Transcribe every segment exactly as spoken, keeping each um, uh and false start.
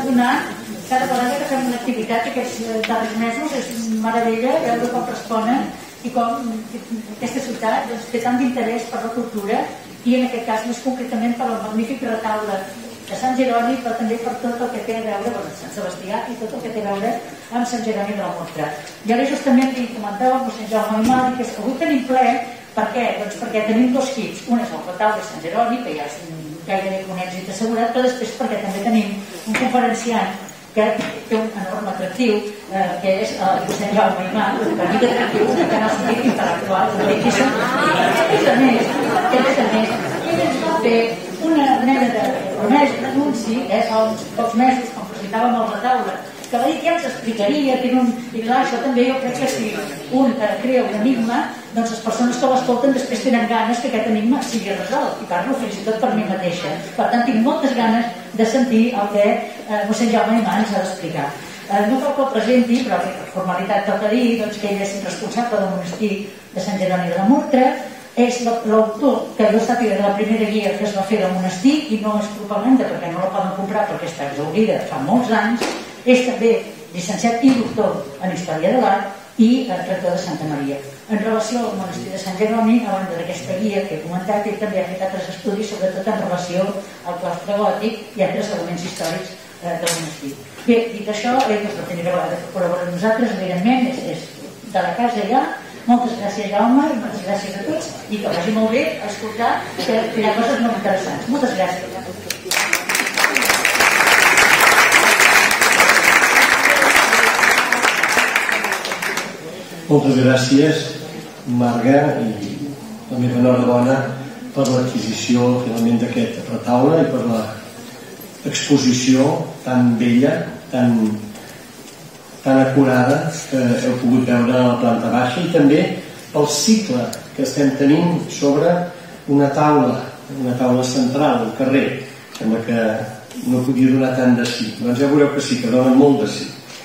donant cada vegada que fem una activitat aquests darrers mesos. És meravella veure com responen i com aquesta ciutat té tant d'interès per la cultura i en aquest cas més concretament per el magnífic retaule de Sant Jeroni, però també per tot el que té a veure amb Sant Sebastià i tot el que té a veure amb Sant Jeroni de la Murtra. I ara justament li comentava amb mossèn Jaume Aimar que avui tenim ple. Per què? Doncs perquè tenim dos kits. Un és el retaule de Sant Jeroni, que ja és gairebé un èxit assegurat, però després perquè també tenim un conferenciant que té un enorme atractiu, eh, que és el mossèn Jaume Aimar, per mi d'atractiu, que no sigui intel·lectual, que a més a més, ell ens va fer una mena de promesa, un anunci, eh, fa uns pocs mesos, quan presentàvem el retaule, que va dir que ja ens explicaria, que un... i clar, això també jo crec que si un crea un enigma, doncs les persones que l'escolten després tenen ganes que aquest enigma sigui resolt, i parlo fins i tot per mi mateixa. Per tant, tinc moltes ganes de sentir el que eh, mossèn Jaume Aimar ens ha d'explicar. Eh, no cal que el presenti, però per formalitat toca dir doncs, que ell és responsable del monestir de Sant Jeroni de la Murtra, és l'autor, que jo sàpiga, de la primera guia que es va fer del monestir, i no és propaganda perquè no la poden comprar perquè està exhaurida fa molts anys. És també llicenciat i doctor en Història de l'Art i rector de Santa Maria. En relació al monestir de Sant Jeroni, a banda d'aquesta guia que he comentat, ell també ha fet altres estudis, sobretot en relació al claustre gòtic i altres elements històrics eh, del monestir. Bé, dit això, ell és la primera vegada que col·labora amb nosaltres, evidentment, és, és de la casa ja. Moltes gràcies, Jaume, i moltes gràcies a tots, i que vagi molt bé a escoltar, que hi ha coses molt interessants. Moltes gràcies. Moltes gràcies, Marga, i la meva enhorabona per l'adquisició finalment d'aquest retaule i per l'exposició tan bella, tan, tan acurada que heu pogut veure a la planta baixa, i també pel cicle que estem tenint sobre una taula, una taula central, al carrer. Sembla que no podia donar tant de sí. Doncs ja veureu que sí, que dona molt de sí.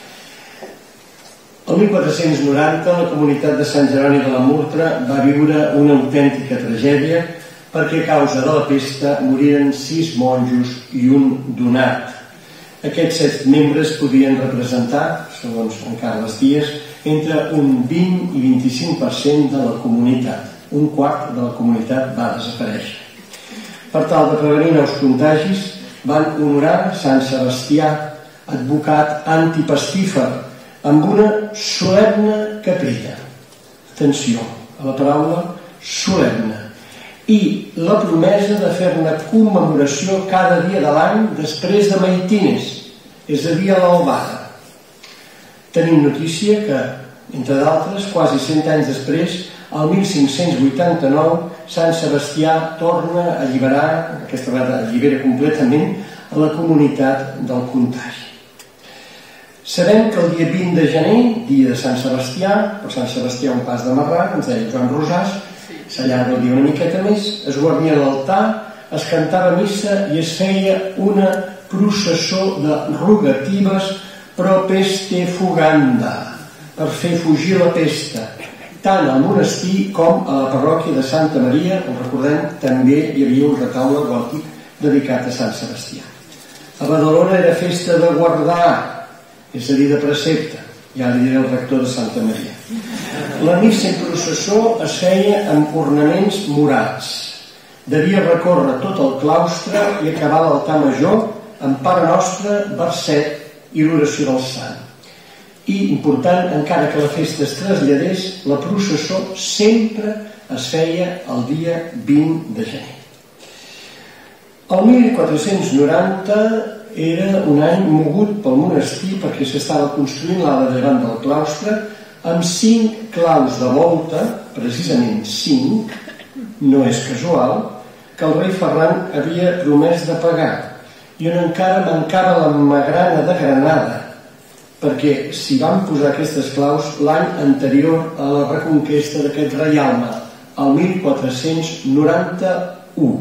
El mil quatre-cents noranta la comunitat de Sant Jeroni de la Murtra va viure una autèntica tragèdia perquè a causa de la pesta moriren sis monjos i un donat. Aquests set membres podien representar, segons en Carles Díaz, entre un vint i vint-i-cinc per cent de la comunitat. Un quart de la comunitat va desaparèixer. Per tal de prevenir nous contagis, van honorar Sant Sebastià, advocat antipestífer, amb una solemne capella. Atenció a la paraula solemne. I la promesa de fer-ne commemoració cada dia de l'any després de Maitines, és a dir, a l'albada. Tenim notícia que, entre d'altres, quasi cent anys després, el mil cinc-cents vuitanta-nou, Sant Sebastià torna a alliberar, aquesta vegada allibera completament, a la comunitat del contagi. Sabem que el dia vint de gener, dia de Sant Sebastià, per Sant Sebastià un pas de marrà, ens deia Joan Rosàs, s'allarga el dia una miqueta més, es guarnia l'altar, es cantava missa i es feia una processó de rogatives pro peste fuganda, per fer fugir la pesta, tant al monestir com a la parròquia de Santa Maria, on recordem també hi havia un retaule gòtic dedicat a Sant Sebastià. A Badalona era festa de guardar, és a dir, de precepte, ja li diré el rector de Santa Maria. La missa en processó es feia amb ornaments morats. Devia recórrer tot el claustre i acabar l'altar major amb Pare Nostre, verset i l'oració del Sant. I, important, encara que la festa es traslladés, la processó sempre es feia el dia vint de gener. El mil quatre-cents noranta era un any mogut pel monestir perquè s'estava construint l'ala de llevant del claustre amb cinc claus de volta, precisament cinc, no és casual, que el rei Ferran havia promès de pagar i on encara mancava la magrana de Granada, perquè s'hi van posar aquestes claus l'any anterior a la reconquesta d'aquest reialme, el mil quatre-cents noranta-u.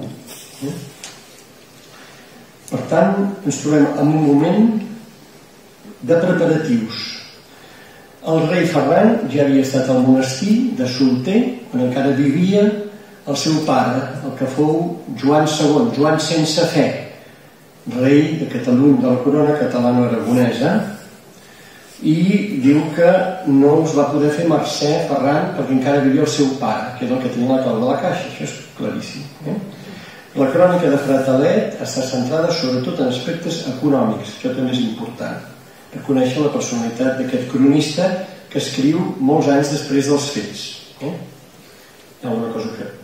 Per tant, ens trobem en un moment de preparatius. El rei Ferran ja havia estat al monestir de Solter, on encara vivia el seu pare, el que fou Joan segon, Joan sense fe, rei de Catalunya, de la corona catalano-aragonesa, i diu que no us va poder fer mercè Ferran perquè encara vivia el seu pare, que és el que tenia la clau de la caixa. Això és claríssim. Eh? La crònica de Fratalet està centrada sobretot en aspectes econòmics. Això també és important, per conèixer la personalitat d'aquest cronista que escriu molts anys després dels fets. Eh? Hi ha alguna cosa que...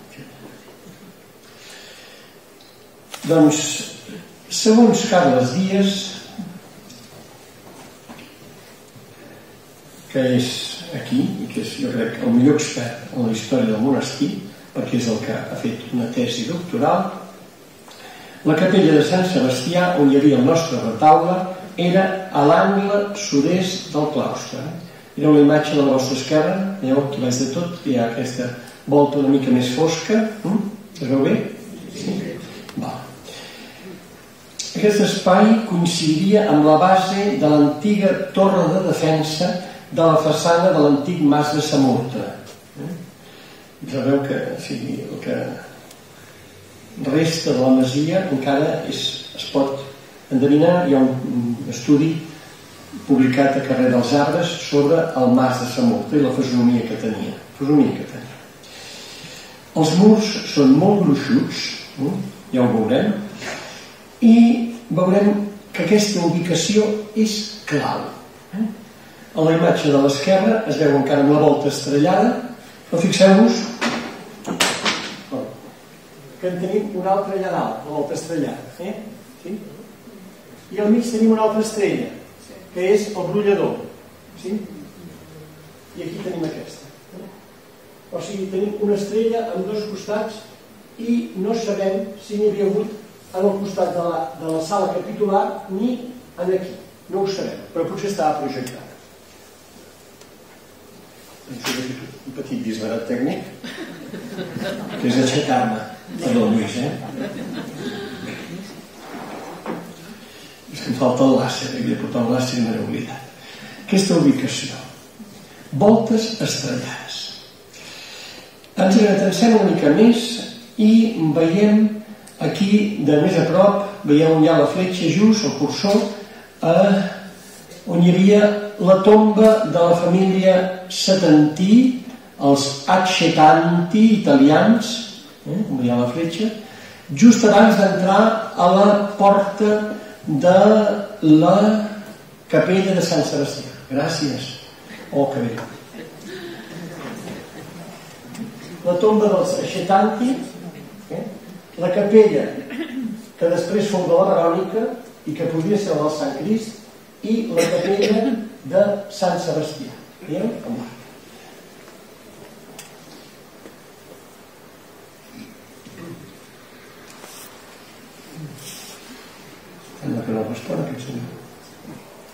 Doncs, segons Carles Díaz, que és aquí, i que és, jo crec, el millor expert en la història del monestir, perquè és el que ha fet una tesi doctoral, la capella de Sant Sebastià, on hi havia el nostre retaule, era a l'angle sud-est del claustre. Mireu la imatge de la vostra esquerra, veieu aquí baix de tot, hi ha aquesta volta una mica més fosca. Es veu bé? Sí? Va. Aquest espai coincidiria amb la base de l'antiga torre de defensa de la façana de l'antic mas de Samurta. Sabeu que o sigui, el que resta de la masia encara és, es pot endevinar. Hi ha un estudi publicat a Carrer dels Arbres sobre el mas de Samurta i la fisonomia que tenia. Fisonomia que tenia. Els murs són molt gruixuts, ja ho veurem, i veurem que aquesta ubicació és clau. A la imatge de l'esquerra es veu encara amb la volta estrellada, però fixeu-vos que en tenim una altra allà dalt, la volta estrellada. Eh? Sí? I al mig tenim una altra estrella, que és el brollador. Sí? I aquí tenim aquesta. O sigui, tenim una estrella amb dos costats i no sabem si n'hi havia hagut en el costat de la, de la sala capitular ni en aquí. No ho sabem, però potser estava projectada. Un petit disbarat tècnic, que és aixecar-me. Perdó, Lluís, eh? És que em falta el làser, havia de portar el làser i me n'he oblidat. Aquesta ubicació. Voltes estrellades. Ens avancem una mica més i veiem aquí, de més a prop, veieu on hi ha la fletxa just, el cursor, eh, on hi havia la tomba de la família Setantí, els Accetanti italians, eh, on hi ha la fletxa, just abans d'entrar a la porta de la capella de Sant Sebastià. Gràcies. Oh, que bé. La tomba dels Accetanti, eh, la capella que després fou de la Verònica i que podria ser la del Sant Crist, i la capella de Sant Sebastià. Veieu? Sembla que no respon aquest senyor.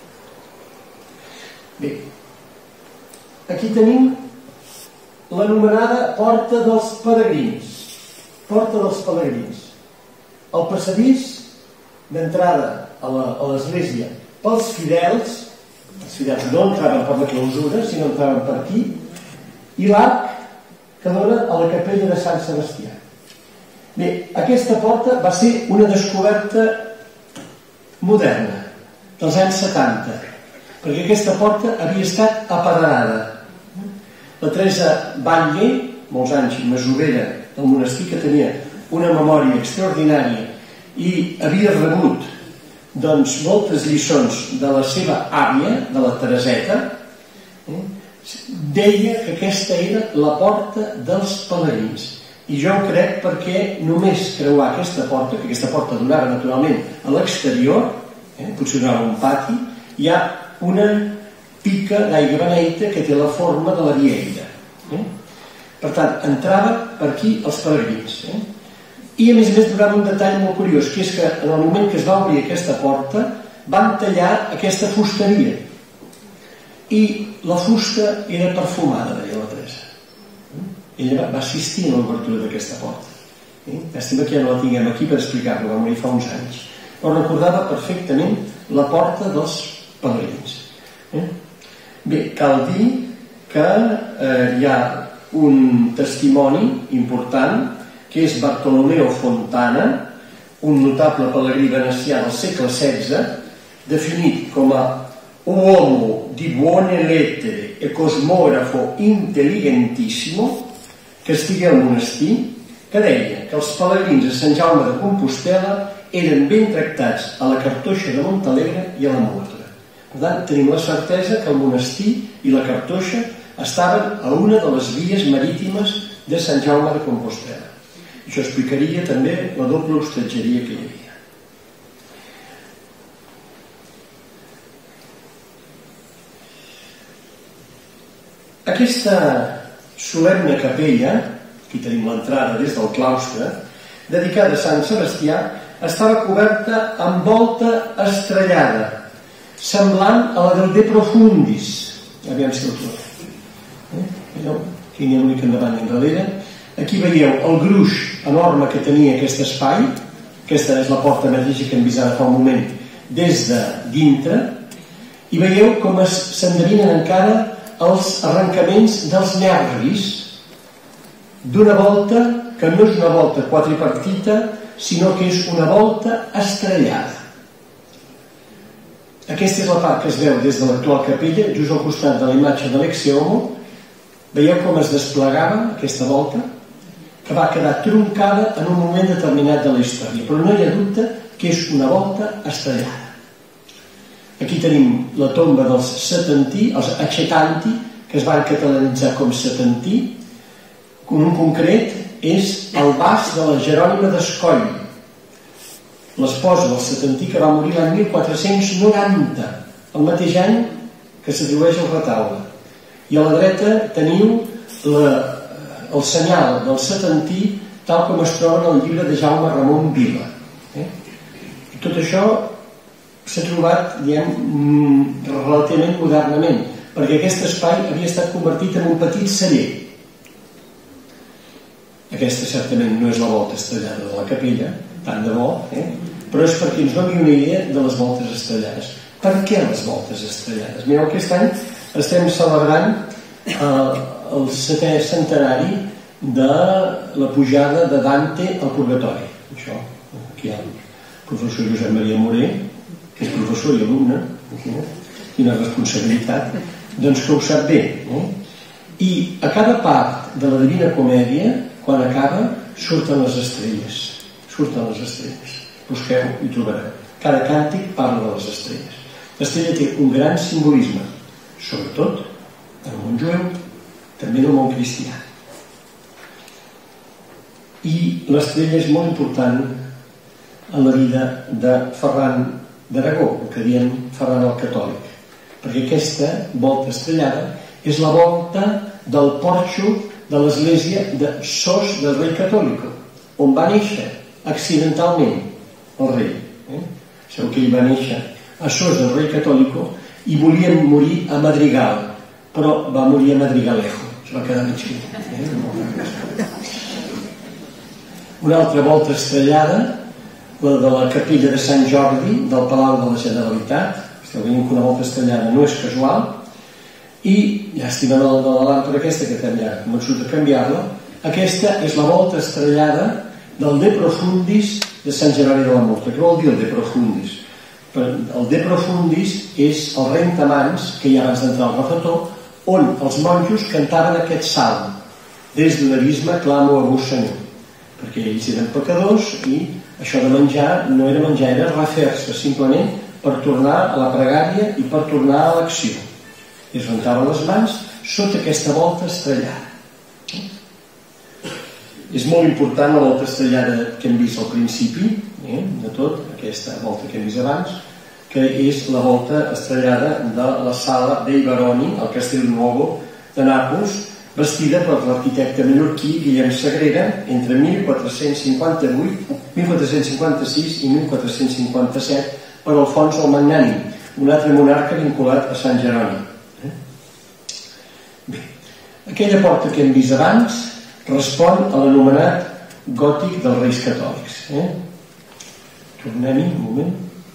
Bé, aquí tenim l'anomenada Porta dels Pelegrins. Porta dels Pelegrins. El passadís d'entrada a l'església pels fidels, els fidels no entraven per la clausura, sinó entraven per aquí, i l'arc que dona a la capella de Sant Sebastià. Bé, aquesta porta va ser una descoberta moderna, dels anys setanta, perquè aquesta porta havia estat apedregada. La Teresa Batlle, molts anys masovera del monestir, que tenia una memòria extraordinària i havia rebut doncs moltes lliçons de la seva àvia, de la Tereseta, eh? Deia que aquesta era la porta dels pelegrins. I jo ho crec perquè només creuar aquesta porta, que aquesta porta donava naturalment a l'exterior, eh? potser donava un pati, hi ha una pica d'aigua beneita que té la forma de la vieira. Eh? Per tant, entrava per aquí els pelegrins. Eh? I a més a més donava un detall molt curiós, que és que en el moment que es va obrir aquesta porta van tallar aquesta fusteria i la fusta era perfumada, deia la Teresa. Ella va assistir a l'obertura d'aquesta porta. Llàstima que ja no la tinguem aquí per explicar-ho, va morir fa uns anys, però recordava perfectament la porta dels pelegrins. Bé, cal dir que eh, hi ha un testimoni important que és Bartolomeo Fontana, un notable pelegrí venecià del segle setze, definit com a uomo di buone lettere e cosmografo intelligentissimo, que estigui al monestir, que deia que els pelegrins a Sant Jaume de Compostel·la eren ben tractats a la Cartoixa de Montalegre i a la Murtra. Per tant, tenim la certesa que el monestir i la Cartoixa estaven a una de les vies marítimes de Sant Jaume de Compostel·la. Això explicaria també la doble hostatgeria que hi havia. Aquesta solemne capella, aquí tenim l'entrada des del claustre, dedicada a Sant Sebastià, estava coberta amb volta estrellada, semblant a la del De Profundis. Aviam si el trobem. Eh? Veieu? Aquí n'hi ha l'únic endavant i enrere. Aquí veieu el gruix enorme que tenia aquest espai. Aquesta és la porta mateixa que hem vist ara fa un moment des de dintre. I veieu com s'endevinen encara els arrencaments dels nervis d'una volta que no és una volta quadripartita, sinó que és una volta estrellada. Aquesta és la part que es veu des de l'actual capella, just al costat de la imatge de l'ex-Homo. Veieu com es desplegava aquesta volta, que va quedar troncada en un moment determinat de la història, però no hi ha dubte que és una volta estrellada. Aquí tenim la tomba dels setantí, els acetanti, que es van catalanitzar com setantí. Un concret és el bas de la Jerònima d'Escoll, l'esposa del setantí, que va morir l'any mil quatre-cents noranta, el mateix any que s'atribueix al retaule. I a la dreta teniu la, el senyal del setantí tal com es troba en el llibre de Jaume Ramon Vila. Eh? I tot això s'ha trobat, diguem, relativament modernament, perquè aquest espai havia estat convertit en un petit celler. Aquesta certament no és la volta estrellada de la capella, tant de bo, eh? Però és perquè ens doni una idea de les voltes estrellades. Per què les voltes estrellades? Mireu, aquest any estem celebrant eh, el setè centenari de la pujada de Dante al Purgatori. Això, aquí hi ha el professor Josep Maria Moré, que és professor i alumne, quina responsabilitat, doncs que ho sap bé. Eh? I a cada part de la Divina Comèdia, quan acaba, surten les estrelles. Surten les estrelles. Busqueu i trobareu. Cada càntic parla de les estrelles. L'estrella té un gran simbolisme, sobretot en el món jueu, també en el món cristià. I l'estrella és molt important en la vida de Ferran d'Aragó, el que diem Ferran el Catòlic, perquè aquesta volta estrellada és la volta del porxo de l'església de Sos del Rei Catòlico, on va néixer accidentalment el rei. Eh? Sabeu que ell va néixer a Sos del Rei Catòlico i volia morir a Madrigal, però va morir a Madrigalejo, es va quedar mig aquí. Eh? Una altra volta estrellada, la de la capella de Sant Jordi del Palau de la Generalitat. Esteu veient que una volta estrellada no és casual. I, llàstima de la làmpara aquesta, que també ha començat a canviar-la, aquesta és la volta estrellada del De Profundis de Sant Jeroni de la Murtra. Què vol dir el De Profundis? El De Profundis és el rentamans que hi ha abans d'entrar al refetor, on els monjos cantaven aquest salm: des d'un abisme clamo a vos, Senyor, perquè ells eren pecadors i això de menjar no era menjar, era refer-se simplement per tornar a la pregària i per tornar a l'acció. I es rentaven les mans sota aquesta volta estrellada. És molt important la volta estrellada que hem vist al principi, eh, de tot, aquesta volta que hem vist abans, que és la volta estrellada de la Sala dei Baroni, al Castell Nuovo de Nàpols, vestida per l'arquitecte mallorquí Guillem Sagrera entre mil quatre-cents cinquanta-vuit, mil quatre-cents cinquanta-sis i mil quatre-cents cinquanta-set per Alfons el Magnànim, un altre monarca vinculat a Sant Jeroni. Bé, aquella porta que hem vist abans respon a l'anomenat gòtic dels Reis Catòlics. Eh? Tornem-hi un moment.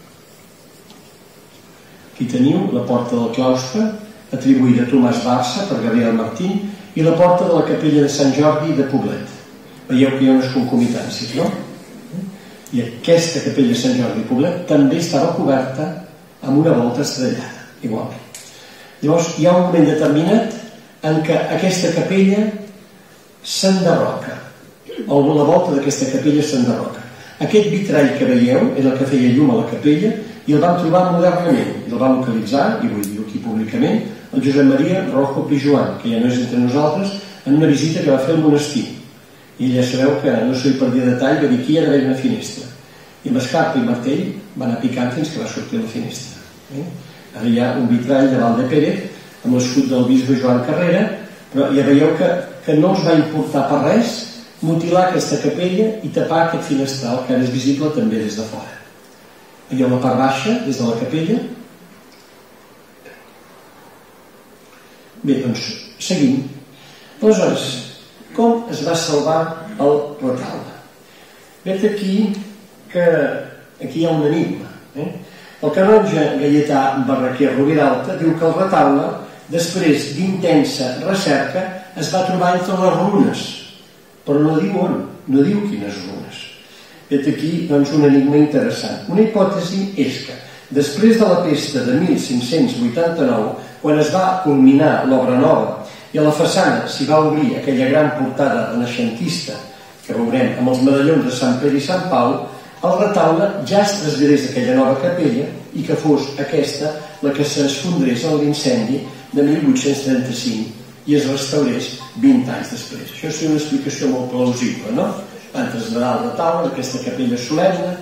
Aquí teniu la porta del claustre, atribuïda a Tomàs Barça per Gabriel Martín, i la porta de la capella de Sant Jordi de Poblet. Veieu que hi ha unes concomitàncies, no? I aquesta capella de Sant Jordi Poblet també estava coberta amb una volta estrellada, igualment. Llavors hi ha un moment determinat en què aquesta capella s'enderroca, o la volta d'aquesta capella s'enderroca. Aquest vitrall que veieu és el que feia llum a la capella i el vam trobar modernament, i el va localitzar, i vull dir aquí públicament, el Josep Maria Rojo Pijuan, que ja no és entre nosaltres, en una visita que va fer al monestir. I ja sabeu que no se li perdia detall, va dir aquí hi ha d'haver una finestra. I amb escarpa i martell va anar picant fins que va sortir la finestra. Eh? Ara hi ha un vitrall de Valdepérez amb l'escut del bisbe Joan Carrera, però ja veieu que, que no els va importar per res mutilar aquesta capella i tapar aquest finestral que ara és visible també des de fora. Veieu la part baixa des de la capella? Bé, doncs seguim. Aleshores, com es va salvar el retaule? Vet aquí que aquí hi ha un enigma. Eh? El canonge Gaietà Barraquer Roviralta diu que el retaule, després d'intensa recerca, es va trobar entre les runes, però no diu on, no diu quines runes. Vet aquí doncs, un enigma interessant. Una hipòtesi és que, després de la pesta de mil cinc-cents vuitanta-nou, quan es va culminar l'obra nova i a la façana s'hi va obrir aquella gran portada renaixentista que veurem amb els medallons de Sant Pere i Sant Pau, el retaule ja es traslladés d'aquella nova capella i que fos aquesta la que s'esfondrés en l'incendi de mil vuit-cents trenta-cinc i es restaurés vint anys després. Això és una explicació molt plausible, no? Van traslladar el retaule a aquesta capella solemne,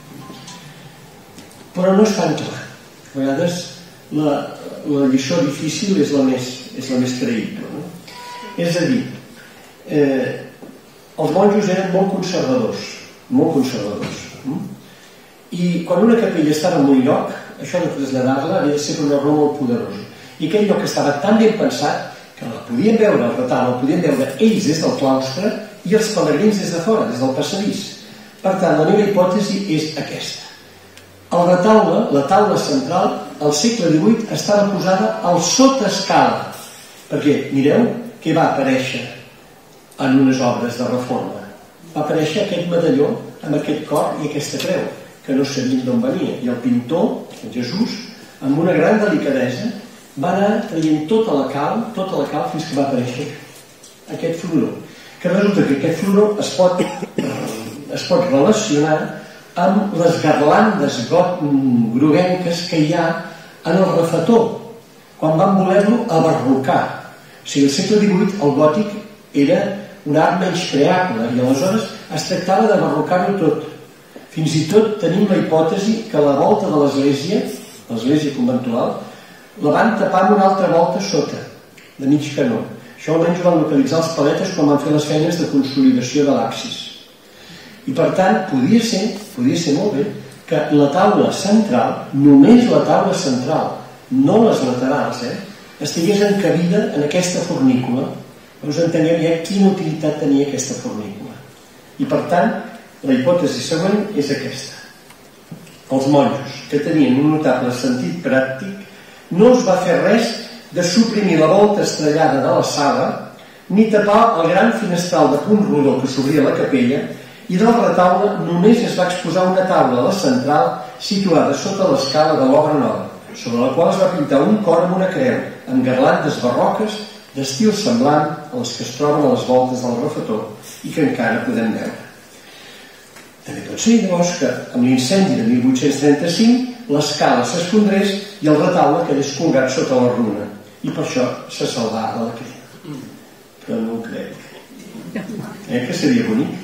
però no és tan clar. A vegades la, la lliçó difícil és la més, és la més creïble, no? És a dir, eh, els monjos eren molt conservadors, molt conservadors. I quan una capella estava en un lloc, això de traslladar-la havia de ser per una raó molt poderosa. I aquell lloc estava tan ben pensat que la podien veure al retaule, el podien veure ells des del claustre i els pelegrins des de fora, des del passadís. Per tant, la meva hipòtesi és aquesta. El retaule, la taula central, al segle divuit estava posada al sota-escala, perquè mireu què va aparèixer en unes obres de reforma. Va aparèixer aquest medalló amb aquest cor i aquesta creu, que no sabien d'on venia. I el pintor, el Jesús, amb una gran delicadesa, va anar traient tota la cal, tota la cal fins que va aparèixer aquest floró. Que resulta que aquest floró es pot, es pot relacionar amb les garlandes groguenques que hi ha en el refetor, quan van voler-lo abarrocar. O sigui, al segle divuit el gòtic era un art menyspreable i aleshores es tractava de barrocar-ho tot. Fins i tot tenim la hipòtesi que la volta de l'església, l'església conventual, la van tapar amb una altra volta sota, de mig canó. Això almenys ho van localitzar els paletes quan van fer les feines de consolidació de l'absis. I per tant, podia ser, podia ser molt bé, que la taula central, només la taula central, no les laterals, eh, estigués encabida en aquesta fornícula. Llavors entenem ja quina utilitat tenia aquesta fornícula. I per tant, la hipòtesi següent és aquesta. Els monjos, que tenien un notable sentit pràctic, no es va fer res de suprimir la volta estrellada de la sala ni tapar el gran finestral de punt rodó que s'obria a la capella, i del retaule només es va exposar una taula a la central situada sota l'escala de l'obra nova, sobre la qual es va pintar un cor amb una creu, amb garlandes barroques d'estil semblant a les que es troben a les voltes del refetor i que encara podem veure. També pot ser, llavors, que amb l'incendi de mil vuit-cents trenta-cinc l'escala s'esfondrés i el retaule quedés colgat sota la runa, i per això se salvà de la crema. Però no ho crec. Eh, que seria bonic?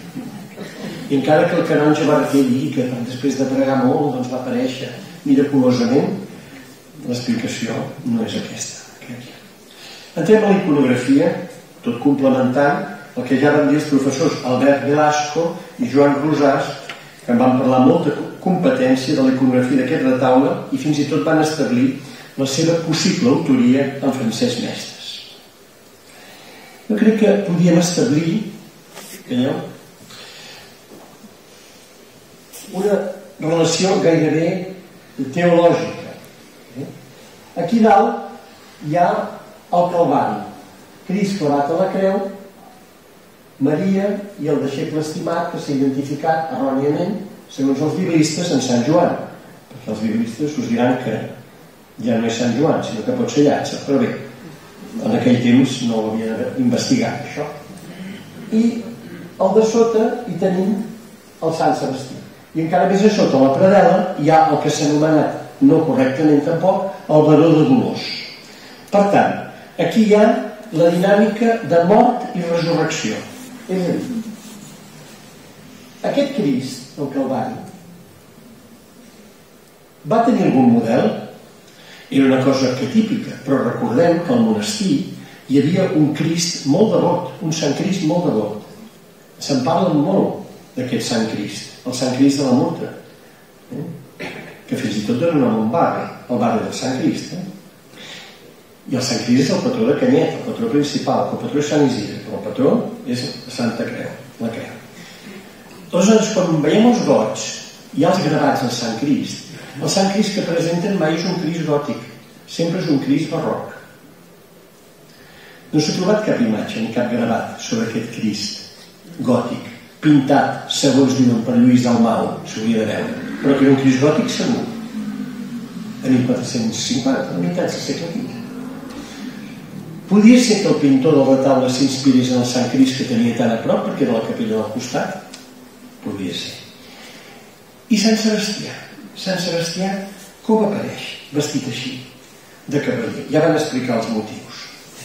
I encara que el canonge va dir que després de pregar molt doncs va aparèixer miraculosament, l'explicació no és aquesta. Entrem a la iconografia, tot complementant el que ja van dir els professors Albert Velasco i Joan Rosàs, que en van parlar molt de competència de la iconografia d'aquest retaule i fins i tot van establir la seva possible autoria en Francesc Mestres. Jo crec que podíem establir, veieu, una relació gairebé teològica. Aquí dalt hi ha el Calvari, Crist clavat a la creu, Maria i el deixeble estimat que s'ha identificat erròniament, segons els biblistes, en Sant Joan, perquè els biblistes us diran que ja no és Sant Joan, sinó que pot ser Llàtzer, però bé, en aquell temps no ho havia d'investigar, això. I al de sota hi tenim el Sant Sebastià. I encara més a sota, a la predel·la, hi ha el que s'ha anomenat, no correctament tampoc, el baró de Dolors. Per tant, aquí hi ha la dinàmica de mort i resurrecció. És a dir, aquest Crist, el Calvari, va tenir algun model? Era una cosa arquetípica, però recordem que al monestir hi havia un Crist molt devot, un Sant Crist molt devot. Se'n parla molt d'aquest Sant Crist, el Sant Crist de la Murtra, eh? que fins i tot dona nom a un barri, el barri del Sant Crist. Eh? I el Sant Crist és el patró de Canyet, el patró principal, el patró és Sant Isidre, però el patró és Santa Creu, la Creu. Aleshores, quan veiem els gots i els gravats del Sant Crist, el Sant Crist que presenten mai és un Crist gòtic, sempre és un Crist barroc. No s'ha trobat cap imatge ni cap gravat sobre aquest Crist gòtic, pintat, segons diuen, per Lluís Dalmau, s'hauria de veure, però que era un Crist gòtic segur, a mil quatre-cents cinquanta, a meitat del segle quinze. Podria ser que el pintor del retaule s'inspirés en el Sant Crist que tenia tan a prop, perquè era la capella del costat? Podria ser. I Sant Sebastià? Sant Sebastià com apareix? Vestit així, de cavaller. Ja van explicar els motius.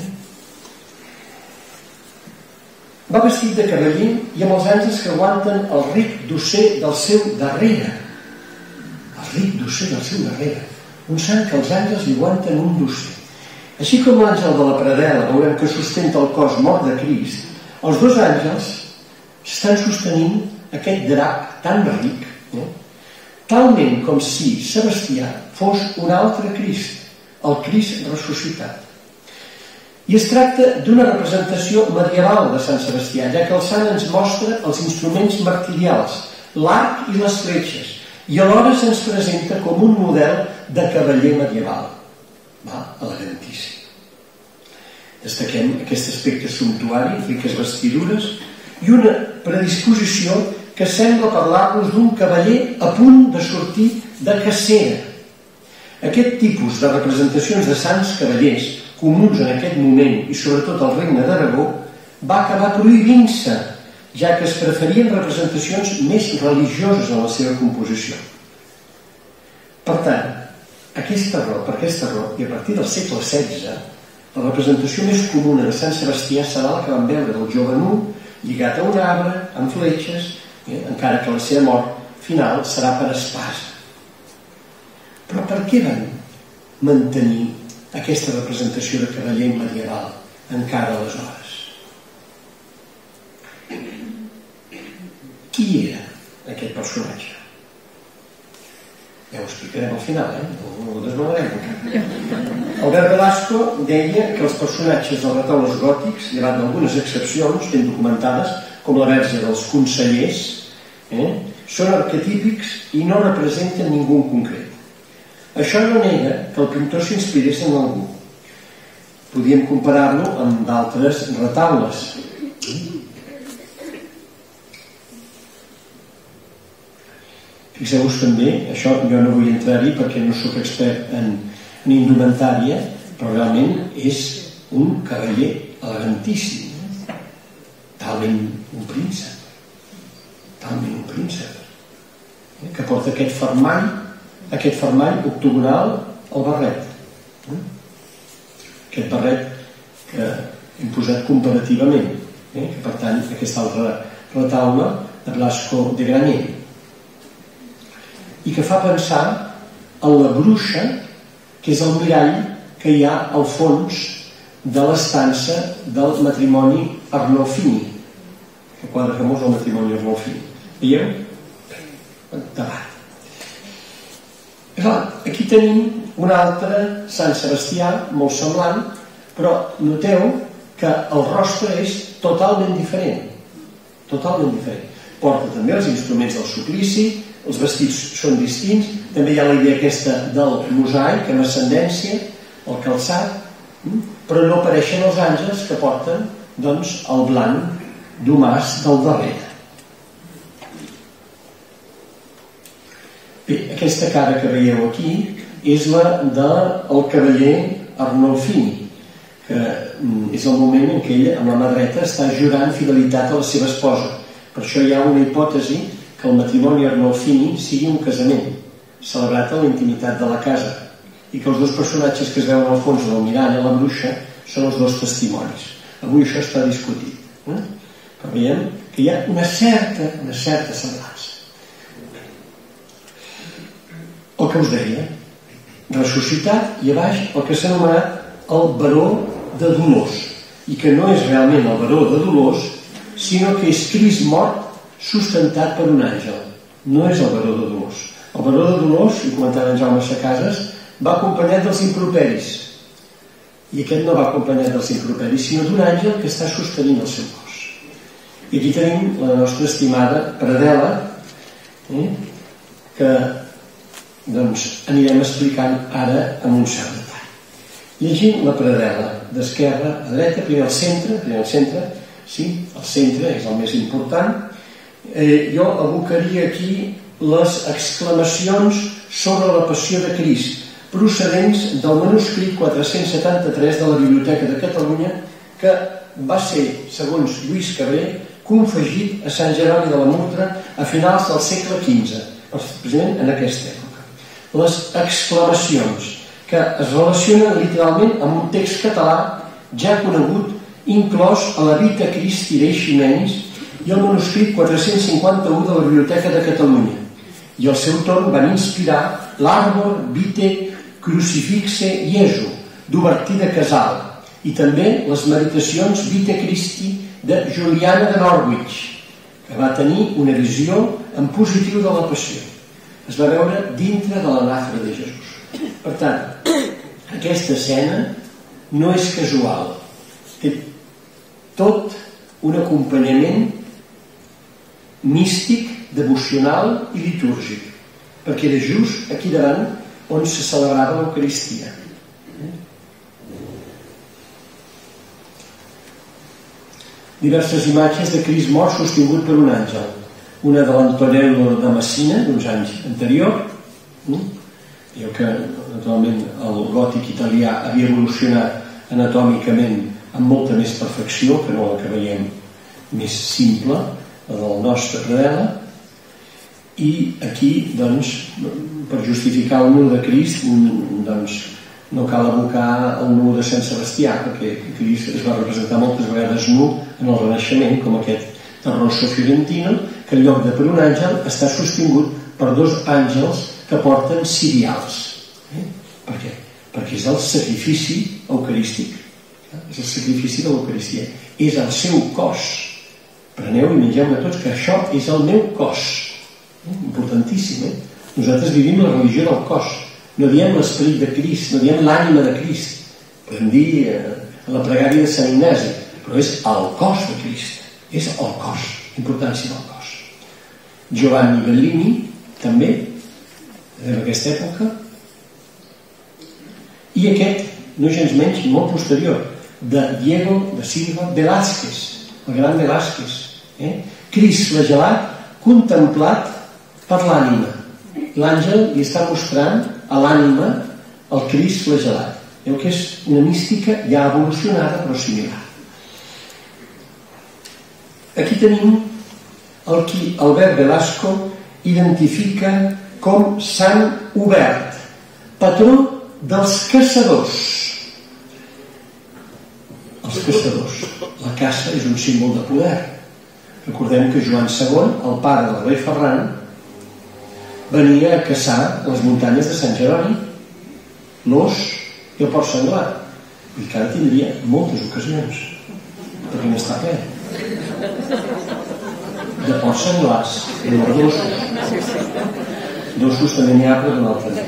Va vestit de cavaller i amb els àngels que aguanten el ric dosser del seu darrere. El ric dosser del seu darrere. Un sant que els àngels li aguanten un dosser. Així com l'àngel de la predel·la veurem que sustenta el cos mort de Crist, els dos àngels estan sostenint aquest drap tan ric, eh? talment com si Sebastià fos un altre Crist, el Crist ressuscitat. I es tracta d'una representació medieval de Sant Sebastià, ja que el sant ens mostra els instruments martirials, l'arc i les fletxes, i alhora se'ns presenta com un model de cavaller medieval. Va, elegantíssim. Destaquem aquest aspecte sumptuari, riques vestidures i una predisposició que sembla parlar-nos d'un cavaller a punt de sortir de cacera. Aquest tipus de representacions de sants cavallers comuns en aquest moment i sobretot al Regne d'Aragó va acabar prohibint-se, ja que es preferien representacions més religioses en la seva composició. Per tant, aquesta raó, per aquesta raó, i a partir del segle setze, la representació més comuna de Sant Sebastià serà la que vam veure del jove nu, lligat a un arbre, amb fletxes, eh, encara que la seva mort final serà per espasa. Però per què van mantenir aquesta representació de cavaller medieval encara aleshores? Qui era aquest personatge? Ja ho explicarem al final, eh? No ho desvelarem. Albert Velasco deia que els personatges dels retaules gòtics, llevat d'algunes excepcions ben documentades, com la Verge dels Consellers, eh, són arquetípics i no representen ningú en concret. Això no nega que el pintor s'inspirés en algú. Podíem comparar-lo amb d'altres retaules. Fixeu-vos també, això jo no vull entrar-hi perquè no sóc expert en, en indumentària, però realment és un cavaller elegantíssim, talment un príncep, talment un príncep, eh, que porta aquest fermall, aquest fermall octogonal al barret. Eh? Aquest barret que hem posat comparativament, eh, que pertany a aquesta altra retaule de Blasco de Graner, i que fa pensar en la bruixa, que és el mirall que hi ha al fons de l'estança del matrimoni Arnolfini, que quadre famós el matrimoni Arnolfini. Veieu? Debat. Clar, aquí tenim un altre Sant Sebastià molt semblant, però noteu que el rostre és totalment diferent. Totalment diferent. Porta també els instruments del suplici, els vestits són distints, també hi ha la idea aquesta del mosaic amb ascendència, el calçat, però no apareixen els àngels que porten doncs el blanc domàs del darrere. Bé, aquesta cara que veieu aquí és la del cavaller Arnolfini, que és el moment en què ell, amb la mà dreta, està jurant fidelitat a la seva esposa. Per això hi ha una hipòtesi que el matrimoni Arnolfini sigui un casament celebrat a la intimitat de la casa i que els dos personatges que es veuen al fons del mirall a la bruixa són els dos testimonis. Avui això està discutit, eh? Però veiem que hi ha una certa, una certa semblança. El que us deia, ressuscitat, i a baix el que s'ha anomenat el baró de Dolors, i que no és realment el baró de Dolors, sinó que és Crist mort sustentat per un àngel. No és el baró de Dolors. El baró de Dolors, i comentava en Jaume Sacases, va acompanyat dels improperis, i aquest no va acompanyat dels improperis, sinó d'un àngel que està sostenint el seu cos. I aquí tenim la nostra estimada predel·la, eh, que doncs anirem explicant ara amb un cert detall. Llegint la predel·la d'esquerra a dreta, primer al centre, primer al centre, sí, el centre és el més important. Eh, jo abocaria aquí les exclamacions sobre la passió de Crist, procedents del manuscrit quatre-cents setanta-tres de la Biblioteca de Catalunya, que va ser, segons Lluís Cabré, confegit a Sant Jeroni de la Murtra a finals del segle quinze, precisament en aquesta època. Les exclamacions que es relacionen literalment amb un text català ja conegut, inclòs a la Vita Christi Dei Ximenis i el manuscrit quatre-cents cinquanta-u de la Biblioteca de Catalunya, i al seu torn van inspirar l'Arbor Vitae Crucifixe Iesu d'Obertí de Casal i també les meditacions Vita Christi de Juliana de Norwich, que va tenir una visió en positiu de la passió. Es va veure dintre de la nafra de Jesús. Per tant, aquesta escena no és casual, té tot un acompanyament místic, devocional i litúrgic, perquè era just aquí davant on se celebrava l'Eucaristia. Diverses imatges de Crist mort sostingut per un àngel, una de l'Antonello de Messina d'uns anys anterior. Diu que naturalment el gòtic italià havia evolucionat anatòmicament amb molta més perfecció que no la que veiem més simple, la del nostre predel·la. I aquí, doncs, per justificar el nu de Crist, doncs, no cal abocar el nu de Sant Sebastià, perquè Crist es va representar moltes vegades nu en el Renaixement, com aquest Rosso Fiorentino, que en lloc de per un àngel està sostingut per dos àngels que porten cirials. Eh? Per què? Perquè és el sacrifici eucarístic. És el sacrifici de l'Eucaristia. És el seu cos. Preneu i mengeu-ne tots, que això és el meu cos. Importantíssim, eh? Nosaltres vivim la religió del cos. No diem l'esperit de Crist, no diem l'ànima de Crist. Podem dir eh, la pregària de Sant Ignasi, però és el cos de Crist. És el cos, importància del cos. Giovanni Bellini, també, en aquesta època. I aquest, no gens menys, molt posterior, de Diego da Silva Velázquez, el gran Velázquez. Eh? Crist flagelat, contemplat per l'ànima. L'àngel li està mostrant a l'ànima el Crist flagelat. Veu que és una mística ja evolucionada però similar. Aquí tenim el qui Albert Velasco identifica com Sant Obert, patró dels caçadors. Els caçadors. La caça és un símbol de poder. Recordem que Joan segon, el pare del rei Ferran, venia a caçar a les muntanyes de Sant Jeroni l'ós i el porc senglar, i que ara tindria moltes ocasions, perquè n'està ple de porcs senglars i no d'ossos. D'ossos també n'hi ha, però d'un altre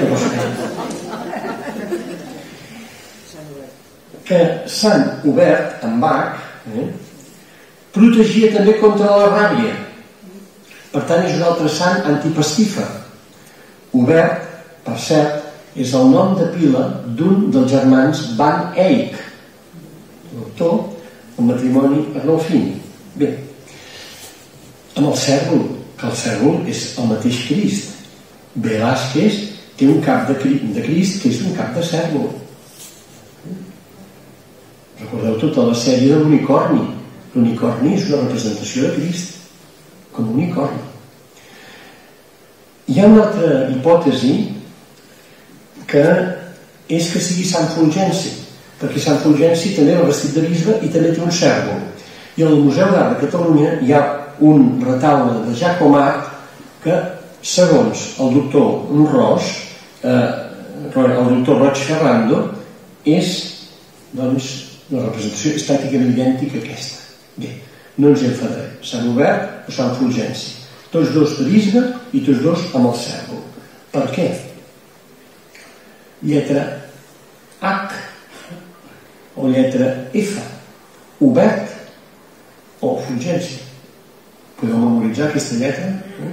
que Sant Obert, en Bach, eh, protegia també contra la ràbia. Per tant, és un altre sant antipastífer. Obert, per cert, és el nom de pila d'un dels germans Van Eyck, l'autor del matrimoni Arnolfini. Bé, amb el cèrvol, que el cèrvol és el mateix Crist. Velázquez té un cap de Crist que és un cap de cérvol. Recordeu tota la sèrie de l'unicorni. L'unicorni és una representació de Crist com un unicorni. Hi ha una altra hipòtesi que és que sigui Sant Fulgenci, perquè Sant Fulgenci també va vestit de bisbe i també té un cérvol. I al Museu d'Art de Catalunya hi ha un retaule de Jacomat que, segons el doctor Ros, eh, el doctor Roig Ferrando, és, doncs, la representació és pràcticament idèntica a aquesta. Bé, no ens enfadarem. Sant Obert o Sant Fulgenci. Tots dos de bisbe i tots dos amb el cérvol. Per què? Lletra H o lletra F, Obert o Fulgenci. Podeu memoritzar aquesta lletra?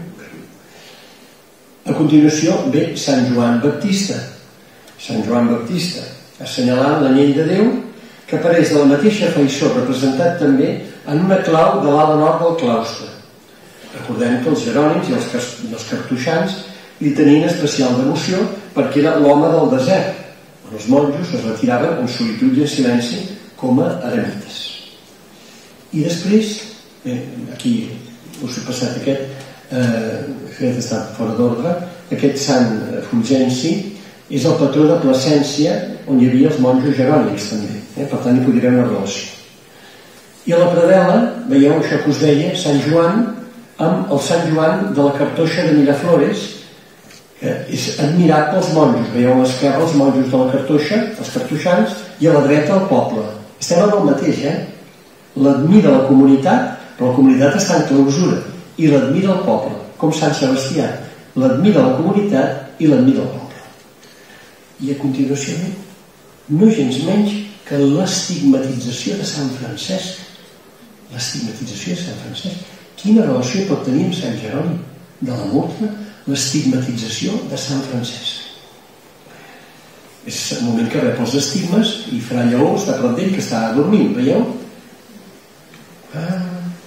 A continuació ve Sant Joan Baptista. Sant Joan Baptista, assenyalant l'anyell de Déu, que apareix de la mateixa faissó, representat també en una clau de l'ala nord del claustre. Recordem que els jerònims i els cartoixans li tenien especial devoció perquè era l'home del desert. Els monjos es retiraven en solitud i en silenci com a eremites. I després, eh, aquí us he passat aquest, eh, que està fora d'ordre, aquest Sant Fulgenci és el patró de Plasència, on hi havia els monjos jerònims també, eh? Per tant hi podria haver una relació. I a la predel·la veieu això que us deia, Sant Joan amb el Sant Joan de la Cartoixa de Miraflores, que és admirat pels monjos. Veieu a l'esquerra els monjos de la Cartoixa, els cartoixans, i a la dreta el poble. Estem en el mateix, eh? L'admira la comunitat, però la comunitat està en clausura, i l'admira el poble, com Sant Sebastià. L'admira la comunitat i l'admira el poble. I a continuació, no gens menys que l'estigmatització de Sant Francesc. L'estigmatització de Sant Francesc. Quina relació pot tenir amb Sant Jeroni de la Murtra? L'estigmatització de Sant Francesc. És el moment que rep els estigmes i Fra Lleó està prop d'ell, que està dormint, veieu? Ah.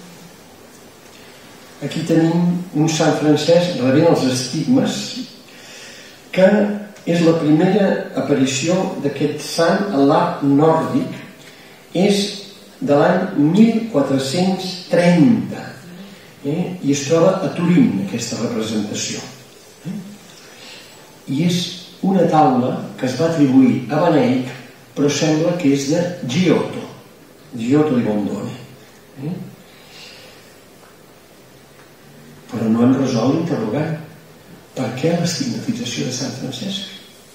Aquí tenim un Sant Francesc rebent els estigmes, que és la primera aparició d'aquest sant a l'art nòrdic. És de l'any mil quatre-cents trenta. Eh? I es troba a Turín, aquesta representació. Eh? I és una taula que es va atribuir a Beneic, però sembla que és de Giotto, Giotto di Bondone. Eh? Però no hem resolt l'interrogant. Per què l'estigmatització de Sant Francesc?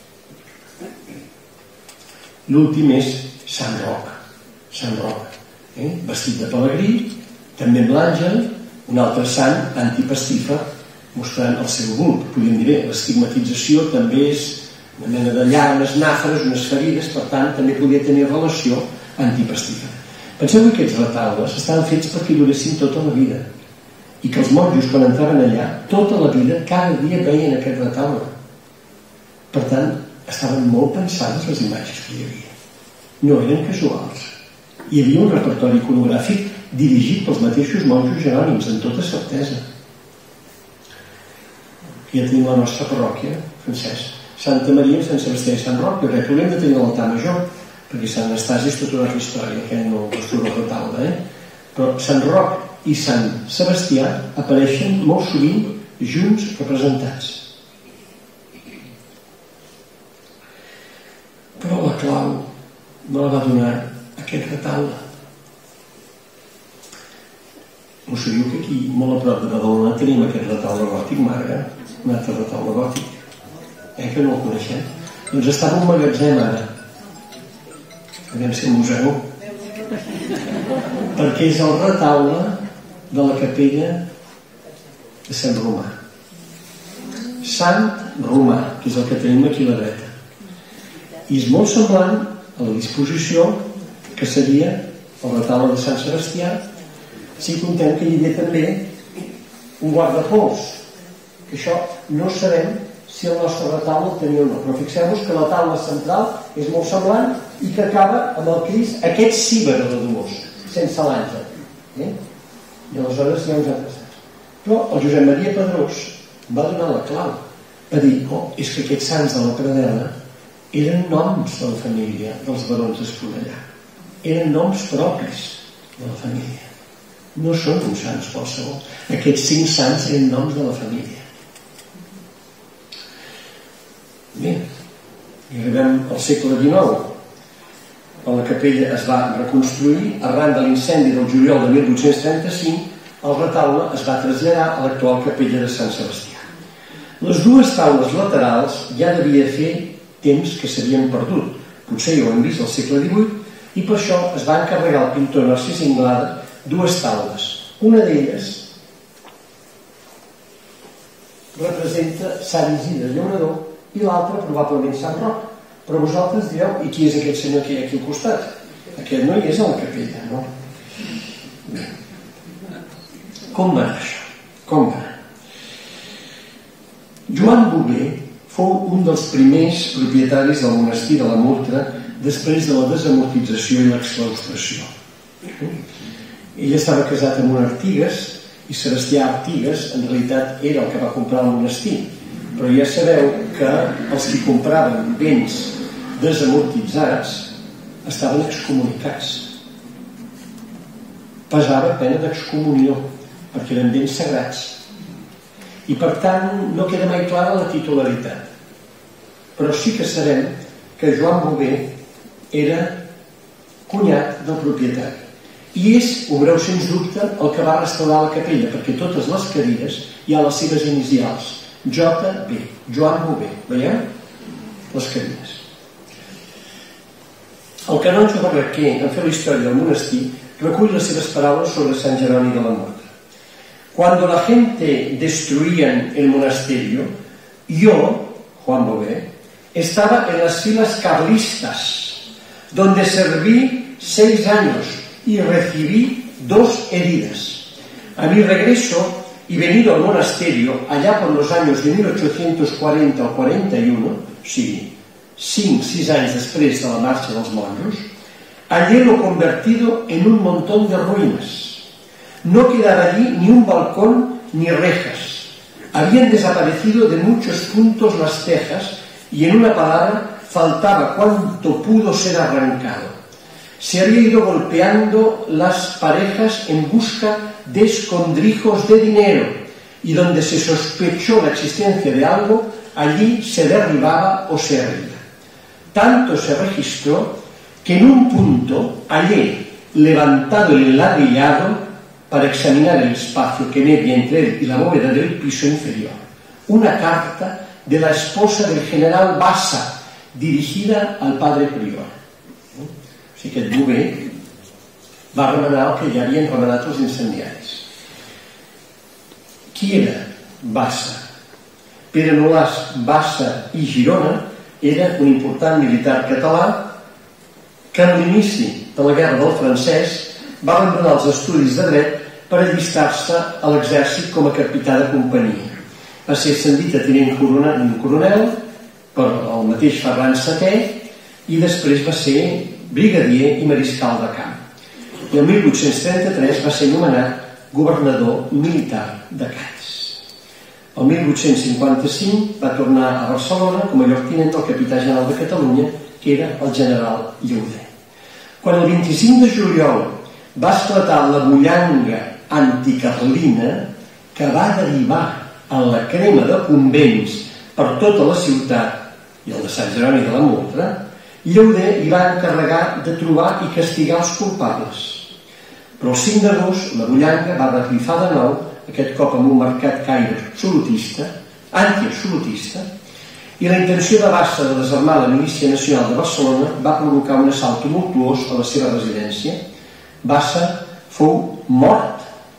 L'últim és Sant Roc. Sant Roc, eh? Vestit de pelegrí, també amb l'àngel, un altre sant antipastífer, mostrant el seu bulb. Podríem dir bé, l'estigmatització també és una mena de llanes, nàfres, unes ferides, per tant, també podia tenir relació antipastífer. Penseu que aquests retaules estaven fets perquè duressin tota la vida, i que els monjos, quan entraven allà, tota la vida, cada dia veien aquest retaule. Per tant, estaven molt pensades les imatges que hi havia. No eren casuals. Hi havia un repertori iconogràfic dirigit pels mateixos monjos jerònims, amb tota certesa. Aquí ja tenim la nostra parròquia, Francesc. Santa Maria, Sant Sebastià i Sant Roc. Jo crec que hauríem de tenir l'altar major, perquè Sant Anastasi és tota una altra història, que no es troba a retaule, eh? Però Sant Roc i Sant Sebastià apareixen molt sovint junts representats. Però la clau me la va donar aquest retaule. Ho sabíeu que aquí, molt a prop de Badalona, tenim aquest retaule gòtic, Marga? Un altre retaule gòtic. Eh, que no el coneixem? Doncs està en un magatzem ara. Aviam si el museu. Perquè és el retaule de la capella de Sant Romà. Sant Romà, que és el que tenim aquí a la dreta. I és molt semblant a la disposició que seria el retaule de Sant Sebastià, si contem que hi havia també un guardapols, que això no sabem si el nostre retaule el tenia o no, però fixeu-vos que la taula central és molt semblant i que acaba amb el Crist, aquest cíber de Dolors, sense l'àngel. Eh? I aleshores hi ha uns altres. Però el Josep Maria Pedrós va donar la clau, va dir, oh, és que aquests sants de la predel·la eren noms de la família dels barons d'Esponellà, eren noms propis de la família, no són uns sants qualsevol. Aquests cinc sants eren noms de la família. Bé, i arribem al segle dinou, quan la capella es va reconstruir. Arran de l'incendi del juliol de mil vuit-cents trenta-cinc, el retaule es va traslladar a l'actual capella de Sant Sebastià. Les dues taules laterals ja devia fer temps que s'havien perdut, potser ja ho hem vist al segle divuit, i per això es va encarregar al pintor Narcís Inglada dues taules. Una d'elles representa Sant Isidre Llaurador i l'altra probablement Sant Roc. Però vosaltres direu, i qui és aquest senyor que hi ha aquí al costat? Aquest no hi és a la capella, no? Bé. Com va anar això? Com va anar? Joan Bové fou un dels primers propietaris del monestir de la Murtra després de la desamortització i l'exclaustració. Ell estava casat amb un Artigas, i Sebastià Artigas en realitat era el que va comprar el monestir, però ja sabeu que els que compraven béns desamortitzats estaven excomunicats. Pesava pena d'excomunió, perquè eren béns sagrats. I per tant no queda mai clara la titularitat. Però sí que sabem que Joan Bové era cunyat del propietari. I és, ho veureu sens dubte, el que va restaurar la capella, perquè totes les cadires hi ha les seves inicials. J B, Joan Bové. Veieu? Les cadires. El canonge Barraquer, en fer la història del monestir, recull les seves paraules sobre Sant Jeroni de la Murtra. Cuando la gente destruían el monasterio, yo, Juan Bové, estaba en las filas carlistas, donde serví seis años y recibí dos heridas. A mi regreso y venido al monasterio, allá por los años de mil ochocientos cuarenta o cuarenta y uno, sí, cinc, sis anys després de la marxa dels monjos, hallé lo convertido en un montón de ruinas. No quedaba allí ni un balcón ni rejas. Habían desaparecido de muchos puntos las tejas y, en una palabra, faltaba cuanto pudo ser arrancado. Se había ido golpeando las parejas en busca de escondrijos de dinero, y donde se sospechó la existencia de algo, allí se derribaba o se herría. Tanto se registró que en un punto hallé levantado el enladrillado para examinar el espacio que medía entre él y la bóveda del piso inferior, una carta de la esposa del general Bassa, dirigida al padre prior. O sigui que el Bové va remenar el que ja havien remenat els incendiaris. Qui era Bassa? Pere Nolàs Bassa i Girona era un important militar català que a l'inici de la guerra del francès va abandonar els estudis de dret per allistar-se a l'exèrcit com a capità de companyia. Va ser ascendit a tinent coronel per el mateix Ferran setè i després va ser brigadier i mariscal de camp. I el mil vuit-cents trenta-tres va ser nomenat governador militar de Cádiz. El mil vuit-cents cinquanta-cinc va tornar a Barcelona com a lloctinent del capità general de Catalunya, que era el general Llauder. Quan el vint-i-cinc de juliol va esclatar la bullanga anticarlina, que va derivar en la crema de convents per tota la ciutat i el de Sant Jeroni de la Murtra, Llauder hi va encarregar de trobar i castigar els culpables. Però el cinc d'agost la bullanga va revifar de nou, aquest cop amb un marcat caire absolutista, antiabsolutista, i la intenció de Bassa de desarmar la Milícia Nacional de Barcelona va provocar un assalt tumultuós a la seva residència. Bassa fou mort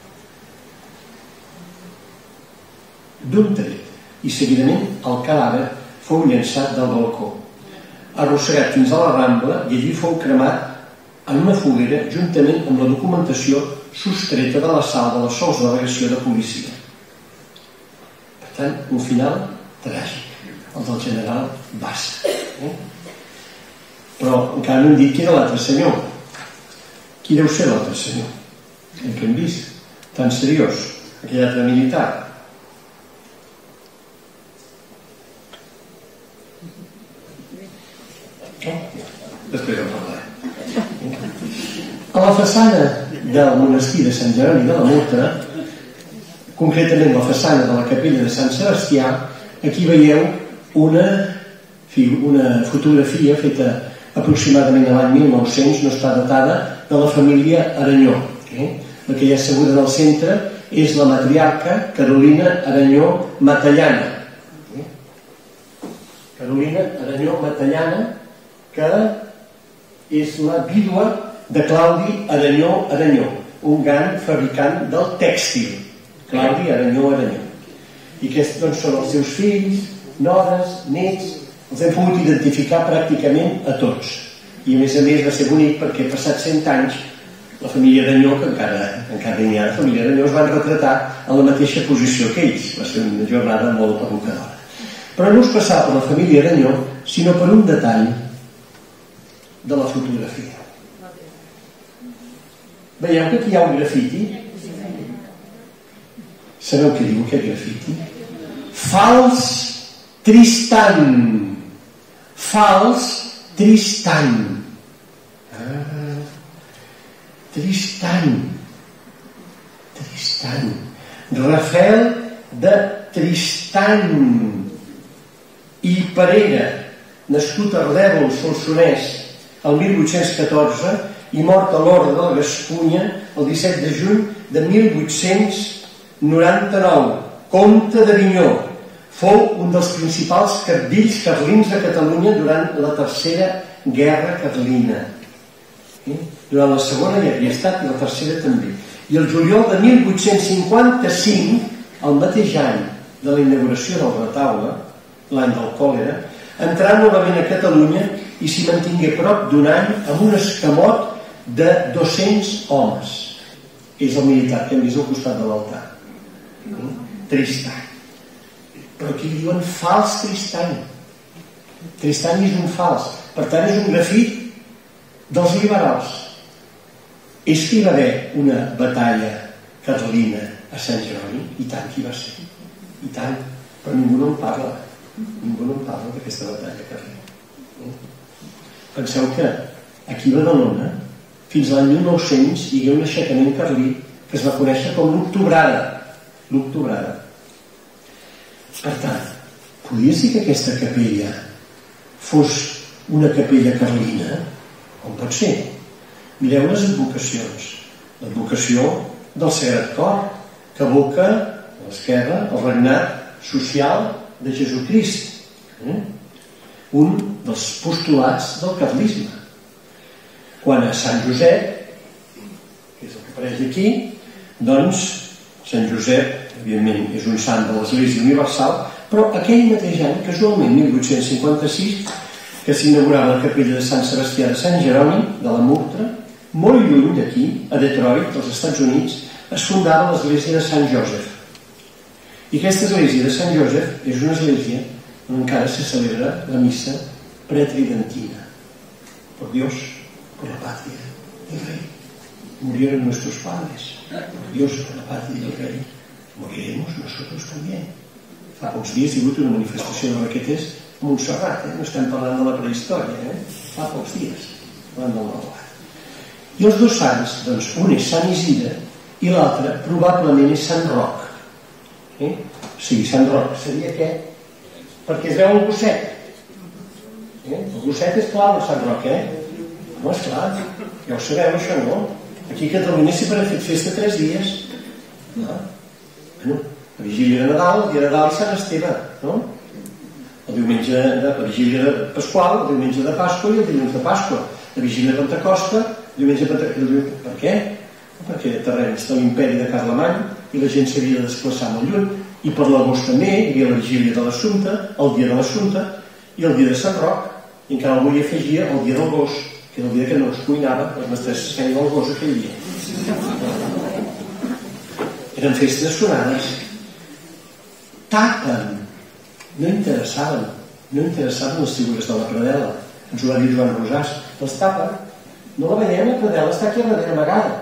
d'un tret i seguidament el cadàver fou llançat del balcó, arrossegat fins a la Rambla, i allí fou cremat en una foguera juntament amb la documentació sostreta de l'assalt de les sols de delegació de policia. Per tant, un final tràgic, el del general Bassa. Eh? Però encara no hem dit qui era l'altre senyor. Qui deu ser l'altre senyor? El que hem vist, tan seriós, aquell altre militar. Després en parlarem. A la façana del monestir de Sant Jeroni de la Murtra, concretament la façana de la capella de Sant Sebastià, aquí veieu una, una fotografia feta aproximadament a l'any mil nou-cents, no està datada, de la família Aranyó. La que hi ha asseguda del centre és la matriarca Carolina Aranyó Matallana. Carolina Aranyó Matallana, que és la vídua de Claudi Aranyó Aranyó, un gran fabricant del tèxtil. Claudi Aranyó Aranyó. I aquests doncs, són els seus fills, nores, nets, els hem pogut identificar pràcticament a tots. I a més a més va ser bonic perquè passats cent anys la família Aranyó, que encara, encara n'hi ha, la família Aranyó es van retratar en la mateixa posició que ells. Va ser una jornada molt evocadora. Però no us passava per la família Aranyó, sinó per un detall de la fotografia. Veieu que aquí hi ha un grafiti? Sabeu què diu aquest grafiti? Fals Tristan. Fals Tristan. Ah, Tristan. Tristan. Rafael de Tristan i Parera, nascut a Redèvol, Solsonès, el mil vuit-cents catorze i mort a l'Horda de la Gascunya el disset de juny de mil vuit-cents noranta-nou, comte d'Avinyó. Fou un dels principals cabdills carlins de Catalunya durant la tercera guerra carlina. Durant la segona ja havia estat i la tercera també. I el juliol de mil vuit-cents cinquanta-cinc, el mateix any de la inauguració del retaule, l'any del còlera, entrà novament a Catalunya i s'hi mantingué prop d'un any amb un escamot de dos-cents homes. És el militar que hem vist al costat de l'altar. Tristan. Però aquí li diuen fals Tristan. Tristan és un fals. Per tant, és un grafit dels liberals. És que hi va haver una batalla carlina a Sant Jeroni? I tant que hi va ser. I tant. Però ningú no en parla. Ningú no en parla d'aquesta batalla carlina. Penseu que aquí a Badalona, fins a l'any mil nou-cents, hi havia un aixecament carlí que es va conèixer com l'Octobrada. L'Octobrada. Per tant, podia ser que aquesta capella fos una capella carlina? Com pot ser? Mireu les advocacions. L'advocació del Sagrat Cor, que evoca a l'esquerra el regnat social de Jesucrist. Un dels postulats del carlisme. Quan a Sant Josep, que és el que apareix aquí, doncs Sant Josep, evidentment, és un sant de l'Església Universal, però aquell mateix any, casualment, mil vuit-cents cinquanta-sis, que s'inaugurava la capella de Sant Sebastià de Sant Jeroni, de la Murtra, molt lluny d'aquí, a Detroit, als Estats Units, es fundava l'Església de Sant Joseph. I aquesta Església de Sant Joseph és una església on encara se celebra la missa pretridentina. Por Dios, por la patria del rey. Murieron nuestros padres. Por Dios, por la patria del rey. Moriremos nosotros también. Fa pocs dies hi ha hagut una manifestació de raquetes a Montserrat, eh? No estem parlant de la prehistòria, eh? Fa pocs dies, parlant del nou. I els dos sants, doncs, un és Sant Isidre i l'altre probablement és Sant Roc. Eh? O sigui, Sant Roc seria aquest, perquè es veu el gosset. Eh? El gosset és clar, el Sant Roc, eh? No, és clar, ja ho sabeu, això, no? Aquí a Catalunya sempre ha fet festa tres dies. No? Bueno, la vigília de Nadal, el dia de Nadal i Sant Esteve, no? El diumenge de la vigília de Pasqual, el diumenge de Pasqua i el dilluns de Pasqua. La vigília de Pentecosta, el diumenge de Pentecosta. Per què? Perquè a terrenys de l'imperi de Carlemany i la gent s'havia de desplaçar molt lluny, i per l'agost també hi havia la vigília de l'Assumpte, el dia de l'Assumpte i el dia de Sant Roc, i encara algú hi afegia el dia del gos, que era el dia que no es cuinava, les mestresses feien el gos aquell dia. Eren festes sonades. Tapen. No interessaven. No interessaven les figures de la predel·la. Ens ho va dir Joan Rosàs. Les tapen. No la veiem, la predel·la està aquí a darrere amagada.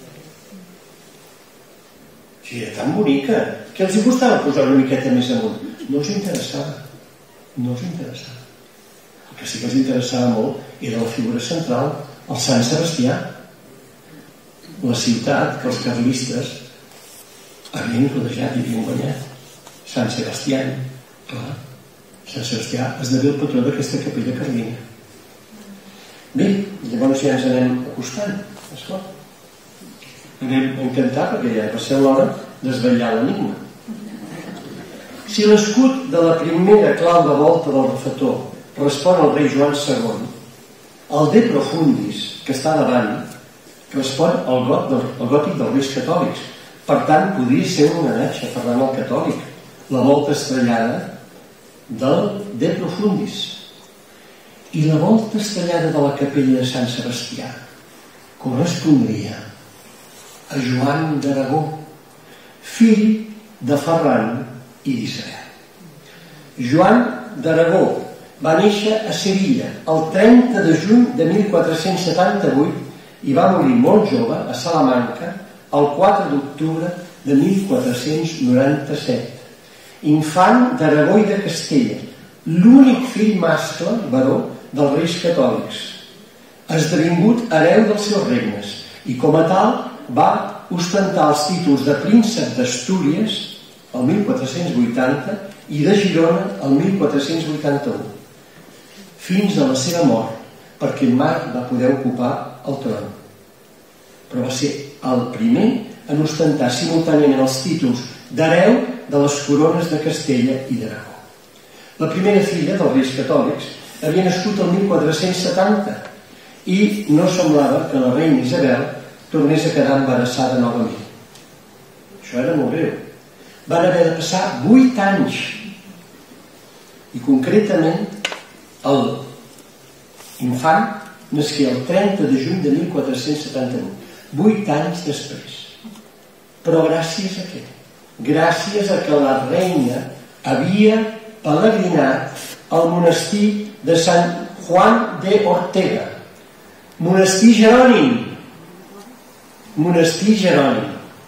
Sí, era tan bonica. Què els hi costava posar una miqueta més amunt? No els interessava. No els interessava. El que sí que els interessava molt era la figura central, el Sant Sebastià, la ciutat que els carlistes havien rodejat i havien guanyat. Sant Sebastià, clar, Sant Sebastià esdevé el patró d'aquesta capella carlina. Bé, llavors ja ens anem acostant, esclar. Anem a intentar, perquè ja va ser l'hora d'esvetllar l'enigma. Si l'escut de la primera clau de volta del refetor respon al rei Joan segon, el De Profundis, que està davant, respon al gòtic dels reis catòlics. Per tant, podria ser un homenatge parlant al catòlic, la volta estrellada del De Profundis. I la volta estrellada de la capella de Sant Sebastià correspondria a Joan d'Aragó, fill de Ferran i d'Isabel. Joan d'Aragó va néixer a Sevilla el trenta de juny de mil quatre-cents setanta-vuit i va morir molt jove a Salamanca el quatre d'octubre de mil quatre-cents noranta-set. Infant d'Aragó i de Castella, l'únic fill mascle, baró, dels reis catòlics, esdevingut hereu dels seus regnes, i com a tal va ostentar els títols de príncep d'Astúries el mil quatre-cents vuitanta i de Girona el mil quatre-cents vuitanta-u, fins a la seva mort, perquè mai va poder ocupar el tron. Però va ser el primer en ostentar simultàniament els títols d'hereu de les corones de Castella i d'Aragó. La primera filla dels reis catòlics havia nascut el mil quatre-cents setanta i no semblava que la reina Isabel tornés a quedar embarassada novament. Això era molt greu. Van haver de passar vuit anys i concretament l'infant nasqué el trenta de juny de mil quatre-cents setanta-u, vuit anys després. Però gràcies a què? Gràcies a que la reina havia pelegrinat al monestir de Sant Juan de Ortega, monestir jerònim, monestir jerònim.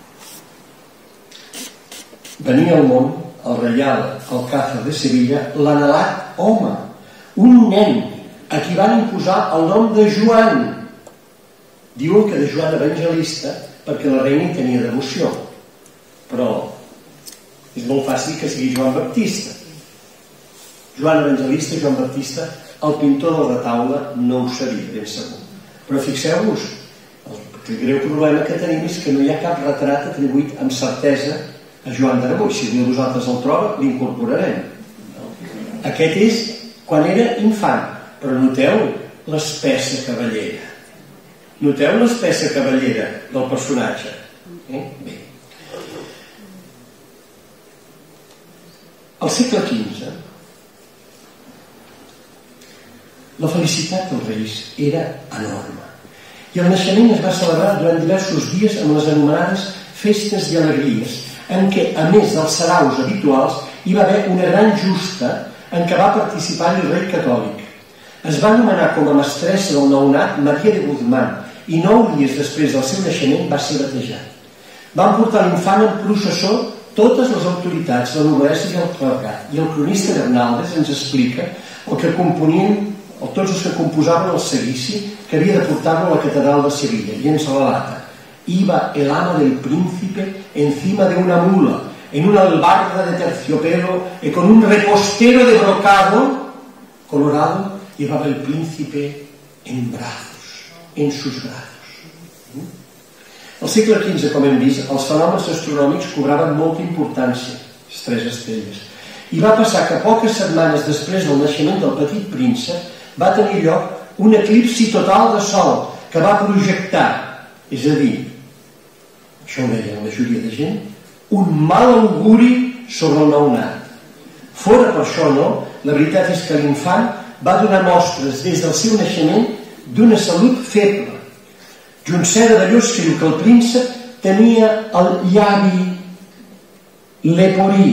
Venia al món, al reial alcázar de Sevilla, l'anhelat home, un nen a qui van imposar el nom de Joan. Diuen que de Joan Evangelista perquè la reina hi tenia devoció, però és molt fàcil que sigui Joan Baptista. Joan Evangelista i Joan Baptista, el pintor del retaule no ho sabia, ben segur. Però fixeu-vos, el greu problema que tenim és que no hi ha cap retrat atribuït amb certesa a Joan d'Aragó. Si algú de vosaltres el troba, l'incorporarem. Aquest és quan era infant, però noteu l'espessa cavallera. Noteu l'espessa cavallera del personatge. Eh? Bé. Al segle quinze, la felicitat dels reis era enorme i el naixement es va celebrar durant diversos dies amb les anomenades festes i alegries, en què, a més dels saraus habituals, hi va haver una gran justa en què va participar el rei catòlic. Es va anomenar com a mestressa del nounat Maria de Guzmán i nou dies després del seu naixement va ser batejat. Van portar l'infant en processó totes les autoritats, la noblesa i el clergat, i el cronista Bernaldez ens explica el que componien o tots els que composaven el seguici que havia de portar-lo a la catedral de Sevilla, i ens relata: iba el ama del príncipe encima de una mula, en una albarda de terciopelo y con un repostero de brocado colorado, llevaba el príncipe en brazos, en sus brazos. Al segle quinze, com hem vist, els fenòmens astronòmics cobraven molta importància, les tres estrelles, i va passar que poques setmanes després del naixement del petit príncep va tenir lloc un eclipsi total de sol que va projectar, és a dir, això ho deia la majoria de gent, un mal auguri sobre el nounat. Fora per això no, la veritat és que l'infant va donar mostres des del seu naixement d'una salut feble. Junceda d'allò escriu que el príncep tenia el llavi leporí.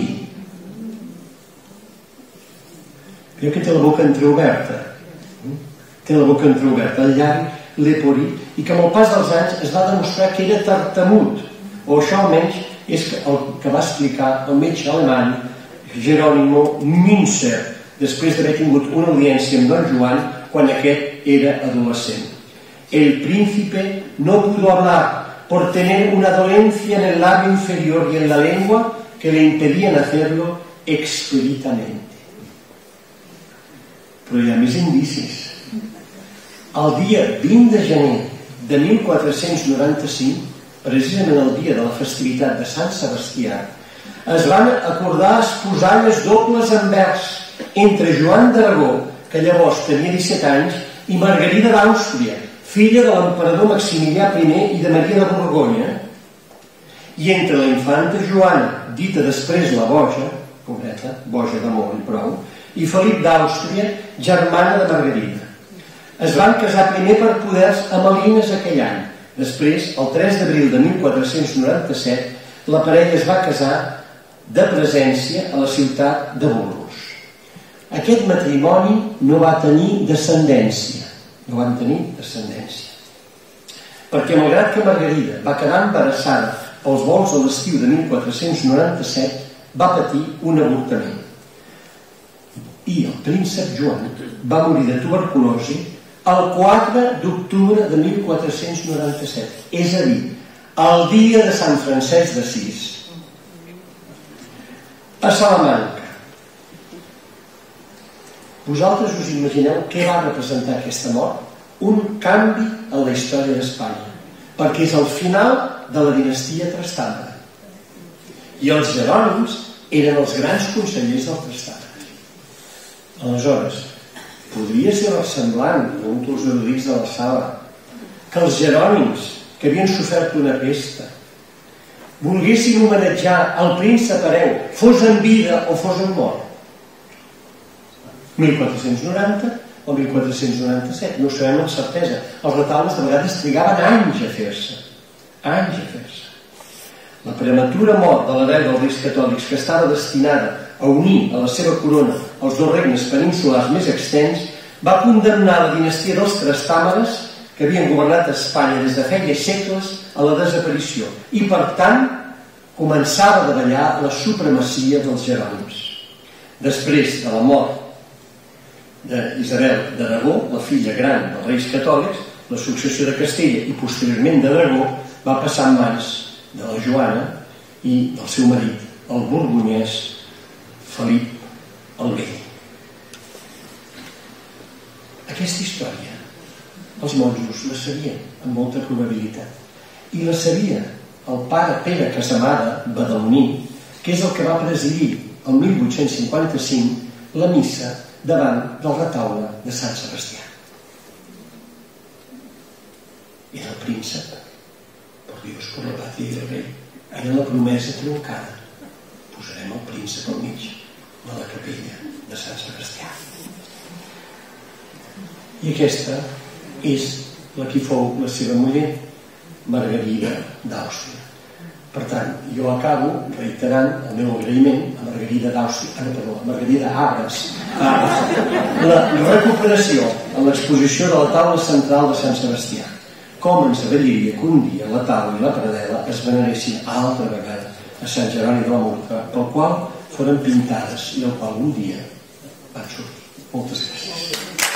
Crec que té la boca entreoberta. Té la boca entreoberta, el llavi leporí, i que amb el pas dels anys es va demostrar que era tartamut, o això almenys és el que va explicar el metge alemany Jerónimo Münzer, després d'haver tingut una audiència amb don Joan quan aquest era adolescent. El príncipe no pudo hablar por tener una dolencia en el labio inferior y en la lengua que le impedían hacerlo expeditamente. Però hi ha més indicis. El dia vint de gener de mil quatre-cents noranta-cinc, precisament el dia de la festivitat de Sant Sebastià, es van acordar esposalles dobles en vers entre Joan d'Aragó, que llavors tenia disset anys, i Margarida d'Àustria, filla de l'emperador Maximilià primer i de Maria de Borgonya, i entre la infanta Joana, dita després la Boja, pobreta, boja d'amor i prou, i Felip d'Àustria, germana de Margarida. Es van casar primer per poders a Malines aquell any. Després, el tres d'abril de mil quatre-cents noranta-set, la parella es va casar de presència a la ciutat de Burgos. Aquest matrimoni no va tenir descendència. No van tenir descendència. Perquè malgrat que Margarida va quedar embarassada pels vols a l'estiu de mil quatre-cents noranta-set, va patir un avortament. I el príncep Joan va morir de tuberculosi el quatre d'octubre de mil quatre-cents noranta-set, és a dir, el dia de Sant Francesc d'Assís. A Salamanca. Vosaltres us imagineu què va representar aquesta mort? Un canvi en la història d'Espanya, perquè és el final de la dinastia Trastàmara. I els Jerònims eren els grans consellers del Trastàmara. Aleshores, podria ser semblant, pregunto als erudits de la sala, que els Jerònims, que havien sofert una pesta, volguessin homenatjar el príncep hereu, fos en vida o fos en mort. mil quatre-cents noranta o mil quatre-cents noranta-set, no ho sabem amb certesa. Els retaules de vegades trigaven anys a fer-se, anys a fer-se. La prematura mort de l'hereu dels reis catòlics, que estava destinada a unir a la seva corona els dos regnes peninsulars més extens, va condemnar la dinastia dels Trastàmares, que havien governat Espanya des de feia segles, a la desaparició, i per tant començava a davallar la supremacia dels Jerònims. Després de la mort d'Isabel d'Aragó, la filla gran dels reis catòlics, la successió de Castella i posteriorment d'Aragó va passar en mans de la Joana i del seu marit, el borgonyès Felip el Vell. Aquesta història els monjos la sabien amb molta probabilitat, i la sabia el pare Pere Casamada Badalní, que és el que va presidir el mil vuit-cents cinquanta-cinc la missa davant del retaule de Sant Sebastià. Era el príncep, por Dios, por la patria i el rei. Era la promesa troncada. Posarem el príncep al mig de la capella de Sant Sebastià. I aquesta és la que fou la seva muller, Margarida d'Àustria. Per tant, jo acabo reiterant el meu agraïment a Margarida d'Àustria, ah, no, perdó, a Margarida Arbres, a la recuperació a l'exposició de la taula central de Sant Sebastià. Com ens agradaria que un dia la taula i la predel·la es veneressin altra vegada a Sant Jeroni de la Murtra, pel qual foren pintades i el qual un dia van sortir. Moltes gràcies.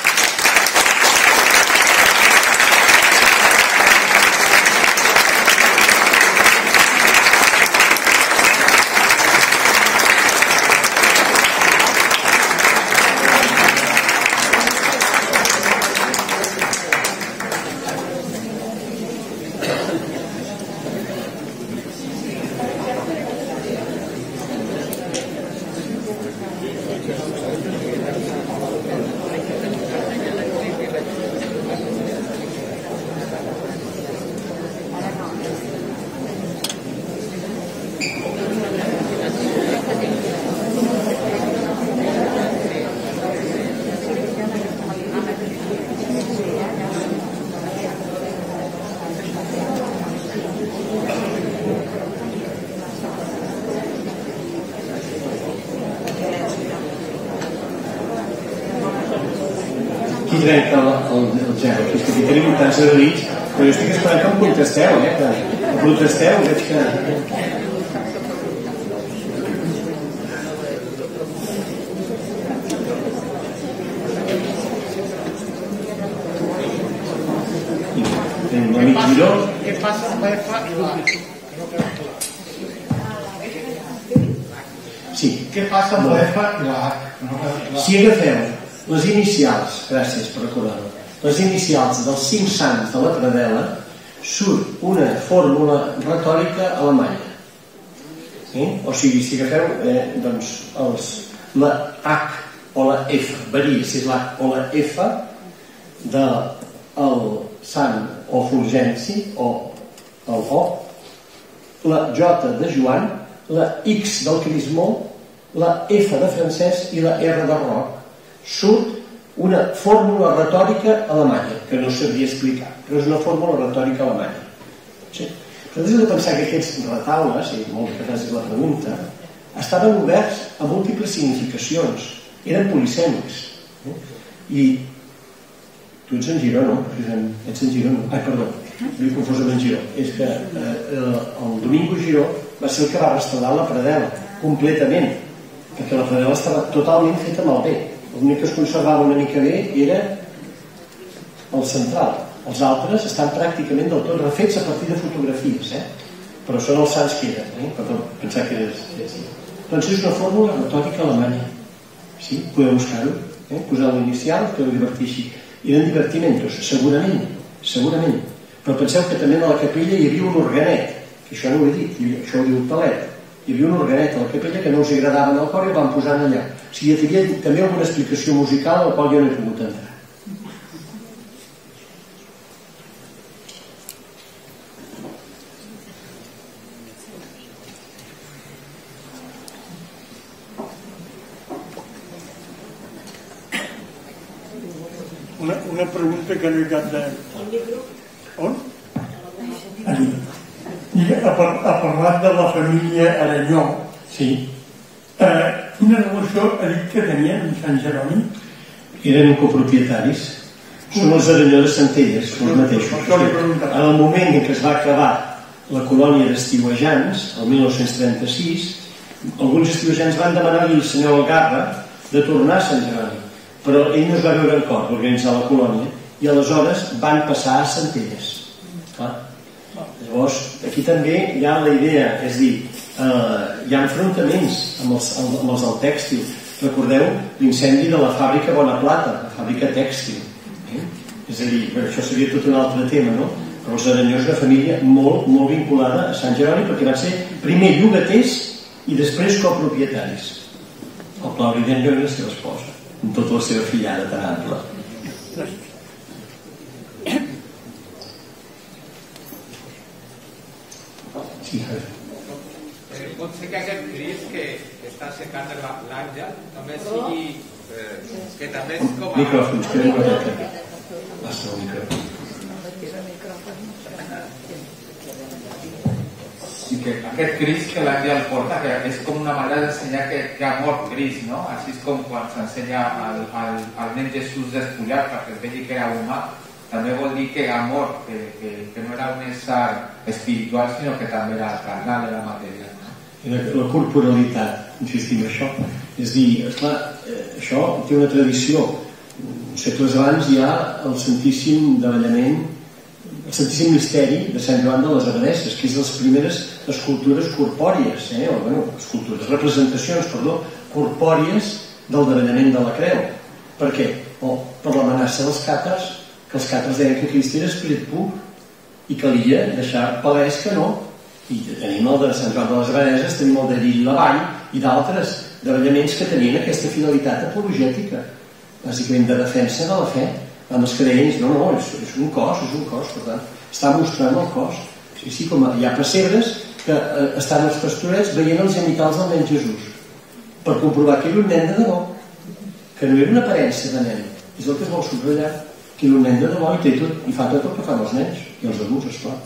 Qui trenca el, el gel? És que aquí tenim tants erudits, però jo estic esperant que em contesteu, eh? Que em protesteu, veig que... l'amic Giró. Què passa amb la F i la H? Sí. Què passa amb la F i la H? Si agafeu les inicials, gràcies per recordar-ho, les inicials dels cinc sants de la predel·la, surt una fórmula retòrica alemanya. Eh? O sigui, si agafeu eh, doncs, els, la H o la F, varia si és la H o la F del sant o Fulgenci o el O, la J de Joan, la X del Crismó, la F de Francesc i la R de Roc. Surt una fórmula retòrica alemanya, que no sabria explicar, però és una fórmula retòrica alemanya. Sí. Però des de pensar que aquests retaules, i moltes gràcies la pregunta, estaven oberts a múltiples significacions, eren polisèmics. Eh? I tu ets en Giró, no? Ets en Giró, no? Ai, perdó, m'he confós amb en Giró. És que eh, el Domingo Giró va ser el que va restaurar la predel·la completament, perquè la predel·la estava totalment feta malbé. L'únic que es conservava una mica bé era el central. Els altres estan pràcticament del tot refets a partir de fotografies, eh? Però són els sants que eren, eh? Perdó, pensar que eres... Doncs és una fórmula retòrica alemanya. Sí? Podeu buscar-ho, eh? Posar l'inicial, podeu divertir així. Eren divertimentos, segurament, segurament. Però penseu que també a la capella hi havia un organet, que això no ho he dit, això ho diu el Palet. Hi havia un organet a la capella que no els agradava en el cor i el van posar allà. O sigui, hi havia també alguna explicació musical a la qual jo no he pogut entrar. Una, una pregunta que no he cap de... On? Allí. Ha, ha parlat de la família Aranyó. Sí. Eh, quina relació ha dit que tenien amb Sant Jeroni? Eren copropietaris. Són els Aranyó de Centelles, són els mateixos. En el moment en què es va acabar la colònia d'estiuejants, el mil nou-cents trenta-sis, alguns estiuejants van demanar-li al senyor Algarra de tornar a Sant Jeroni, però ell no es va veure en cor d'organitzar la colònia i aleshores van passar a Centelles. Clar. Llavors, aquí també hi ha la idea, és dir, eh, hi ha enfrontaments amb els, amb els del tèxtil. Recordeu l'incendi de la fàbrica Bonaplata, la fàbrica tèxtil. Eh? És a dir, això seria tot un altre tema, no? Però els Aranyó és una família molt, molt vinculada a Sant Jeroni perquè van ser primer llogaters i després copropietaris. El Claudi d'Aranyó i la seva esposa, amb tota la seva fillada tan ampla. Sí, eh, pot ser que aquest Cris que està secant l'Àngel també sigui eh, que també és com a... Micròfons, que no ho té. Basta el micròfon. Sí, que aquest Cris que l'Àngel porta, que és com una manera d'ensenyar que, que ha mort Cris, no? Així és com quan s'ensenya al, al, al nen Jesús despullat perquè es vegi que era humà. També vol dir que ha mort, que, que, que no era un ésser espiritual, sinó que també era carnal, era material. La, la corporalitat, insistim en això, és dir, esclar, això té una tradició. Segles abans hi ha el Santíssim Davallament, el Santíssim Misteri de Sant Joan de les Abadesses, que és de les primeres escultures corpòries, eh? o, bueno, escultures, representacions, perdó, corpòries del davallament de la creu. Per què? O per l'amenaça dels càtars, que els càtars deien que Crist era espirit pur i calia deixar palès que no. I tenim el de Sant Joan de les Abadesses, tenim el de Lli la Vall i d'altres davallaments que tenien aquesta finalitat apologètica, bàsicament de defensa de la fe, amb els que deien, no, no, és, és un cos, és un cos, per tant, està mostrant el cos. Sí, sí, com hi ha pessebres que eh, estan els pastorets veient els genitals del nen Jesús, per comprovar que era un nen de debò, que no era una aparença de nen, és el que es vol subratllar, que era un nen de debò i, té tot, i fa tot el que fan els nens, i els adults, esclar.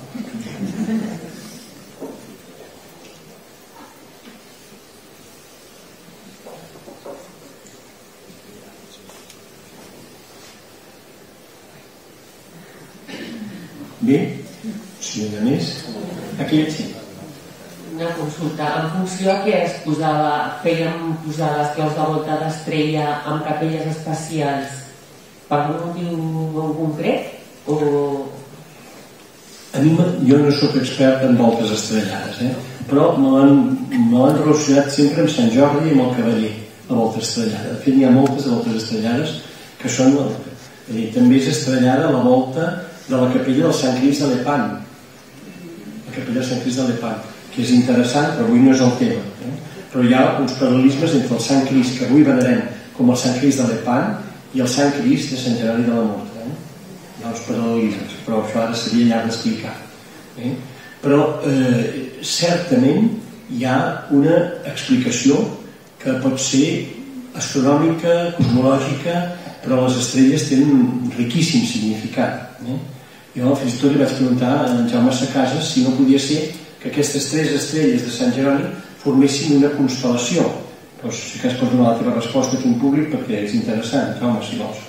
Bé, si hi ha més, aquí sí. Una consulta. En funció a què es posava, fèiem posar les claus de volta d'estrella amb capelles especials per un motiu en concret? O... mi, jo no sóc expert en voltes estrellades, eh? Però me l'han relacionat sempre amb Sant Jordi i amb el Cavaller, la volta estrellada. De fet, n'hi ha moltes de voltes estrellades que són... Dir, també és estrellada la volta de la capella del Sant Crist de Lepant, la capella del Sant Crist de Lepant, que és interessant, però avui no és el tema. Eh? Però hi ha uns paral·lelismes entre el Sant Crist, que avui venerem com el Sant Crist de Lepant, i el Sant Crist de Sant Jeroni de la Murtra. Eh? Hi ha uns paral·lelismes, però això ara seria llarg d'explicar. Eh? Però eh, certament hi ha una explicació que pot ser astronòmica, cosmològica, però les estrelles tenen un riquíssim significat. Eh? Jo fins i tot li vaig preguntar a en Jaume Sacasas si no podia ser que aquestes tres estrelles de Sant Jeroni formessin una constel·lació. Però si cas pots donar la teva resposta aquí en públic perquè és interessant. Jaume, si vols.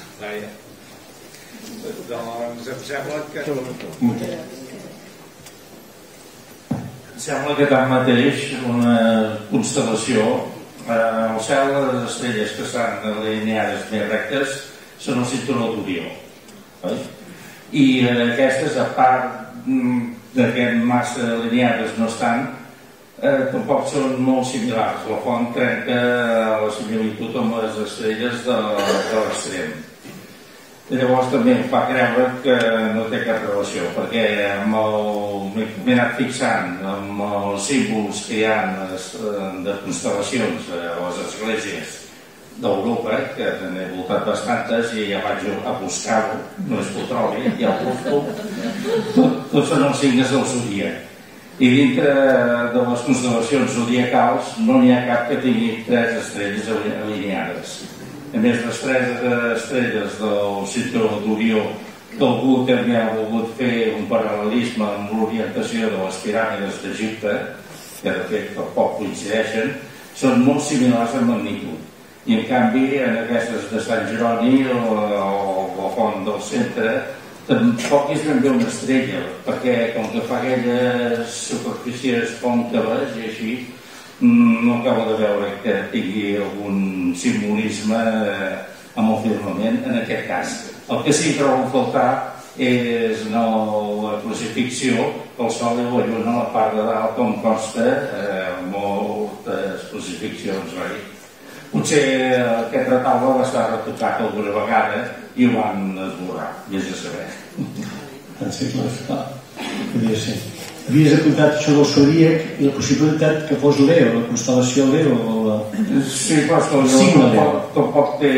Doncs em sembla que... Em sembla que tanmateix una constel·lació, al cel les estrelles que estan alineades més rectes són el cinturó d'Orió, i aquestes, a part de que massa alineades no estan, tampoc són molt similars. La font trenca la similitud amb les estrelles de l'extrem. Llavors també em fa creure que no té cap relació, perquè m'he anat fixant amb els símbols que hi ha de constel·lacions a les esglésies d'Europa, que n'he voltat bastantes i ja vaig a buscar-ho, no és petroli, ja ho busco, tots són els signes del zodíac. I dintre de les constel·lacions zodiacals no n'hi ha cap que tingui tres estrelles alineades. A més, les tres estrelles del cinturó d'Orió, que algú també ha volgut fer un paral·lelisme amb l'orientació de les piràmides d'Egipte, que de fet poc coincideixen, són molt similars en magnitud. I en canvi, en aquestes de Sant Jeroni o la font del centre, tampoc és ben bé una estrella, perquè com que fa aquelles superfícies còncaves i així, no acabo de veure que tingui algun simbolisme amb el firmament en aquest cas. El que sí que trobo a faltar és la crucifixió, el sol i la lluna a la part de dalt, com consta moltes crucifixions. Potser aquest retaule va estar retocat alguna vegada i ho van esborrar, vés a saber. Podria ser. Havies apuntat això del zodíac i la possibilitat que fos Leo, la constel·lació Leo o la... Sí, però és que el Leo tampoc té...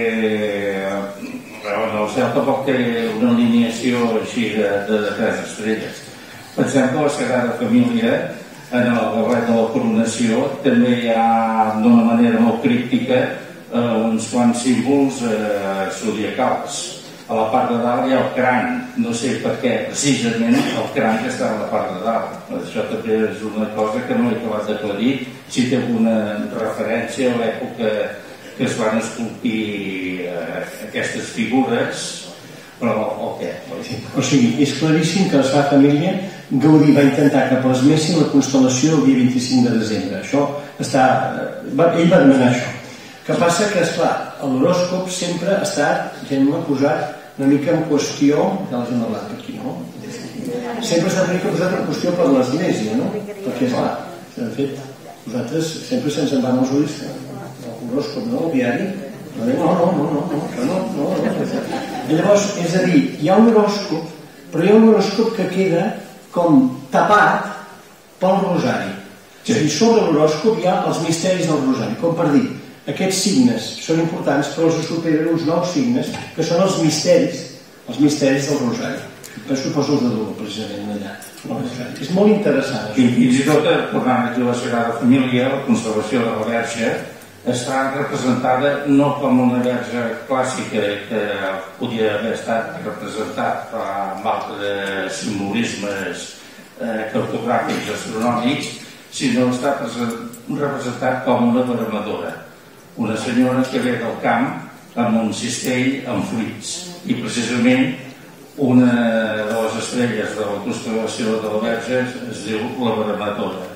El cel tampoc té una alineació així de tres estrelles. Pensem que la Sagrada Família, en el barret de la coronació, també hi ha, d'una manera molt críptica, uns quants símbols zodiacals. A la part de dalt hi ha el cranc, no sé per què, precisament el cranc està a la part de dalt. Això també és una cosa que no he acabat d'aclarir, si té alguna referència a l'època que es van esculpir aquestes figures, però o què? O sigui, és claríssim que la Sagrada Família, Gaudí va intentar que plasmessin la constel·lació el dia vint-i-cinc de desembre. Això està... Ell va demanar això. El que passa que, esclar, l'horòscop sempre ha estat, gent m'ha posat una mica en qüestió, ja els hem parlat per aquí, no? Sempre s'ha una mica posat en qüestió per l'Església, no? Perquè, esclar, de fet, nosaltres sempre se'ns en van els ulls, l'horòscop, no? El diari, no, no, no, no, no, això no, no, no. Llavors, és a dir, hi ha un horòscop, però hi ha un horòscop que queda com tapat pel rosari. És a dir, sobre l'horòscop hi ha els misteris del rosari, com per dir, aquests signes són importants, però els superen uns nous signes, que són els misteris, els misteris del rosari. Penso que els de dolor, precisament, allà. És molt interessant. I fins i tot, tornant aquí a la Sagrada Família, la constel·lació de la Verge està representada no com una verge clàssica que podia haver estat representat amb altres simbolismes cartogràfics astronòmics, sinó està representat com una veremadora, una senyora que ve del camp amb un cistell amb fruits, i precisament una de les estrelles de la constel·lació de la Verge es diu la veremadora,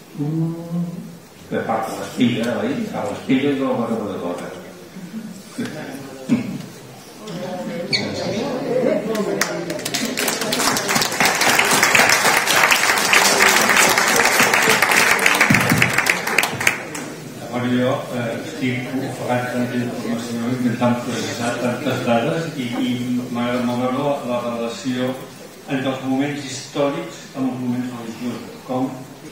que part de l'espiga, oi? A l'espiga i de la veremadora. estic ofegant tanta informació, intentant processar tantes dades i, i m'agrada molt veure la, la relació entre els moments històrics amb els moments religiosos, com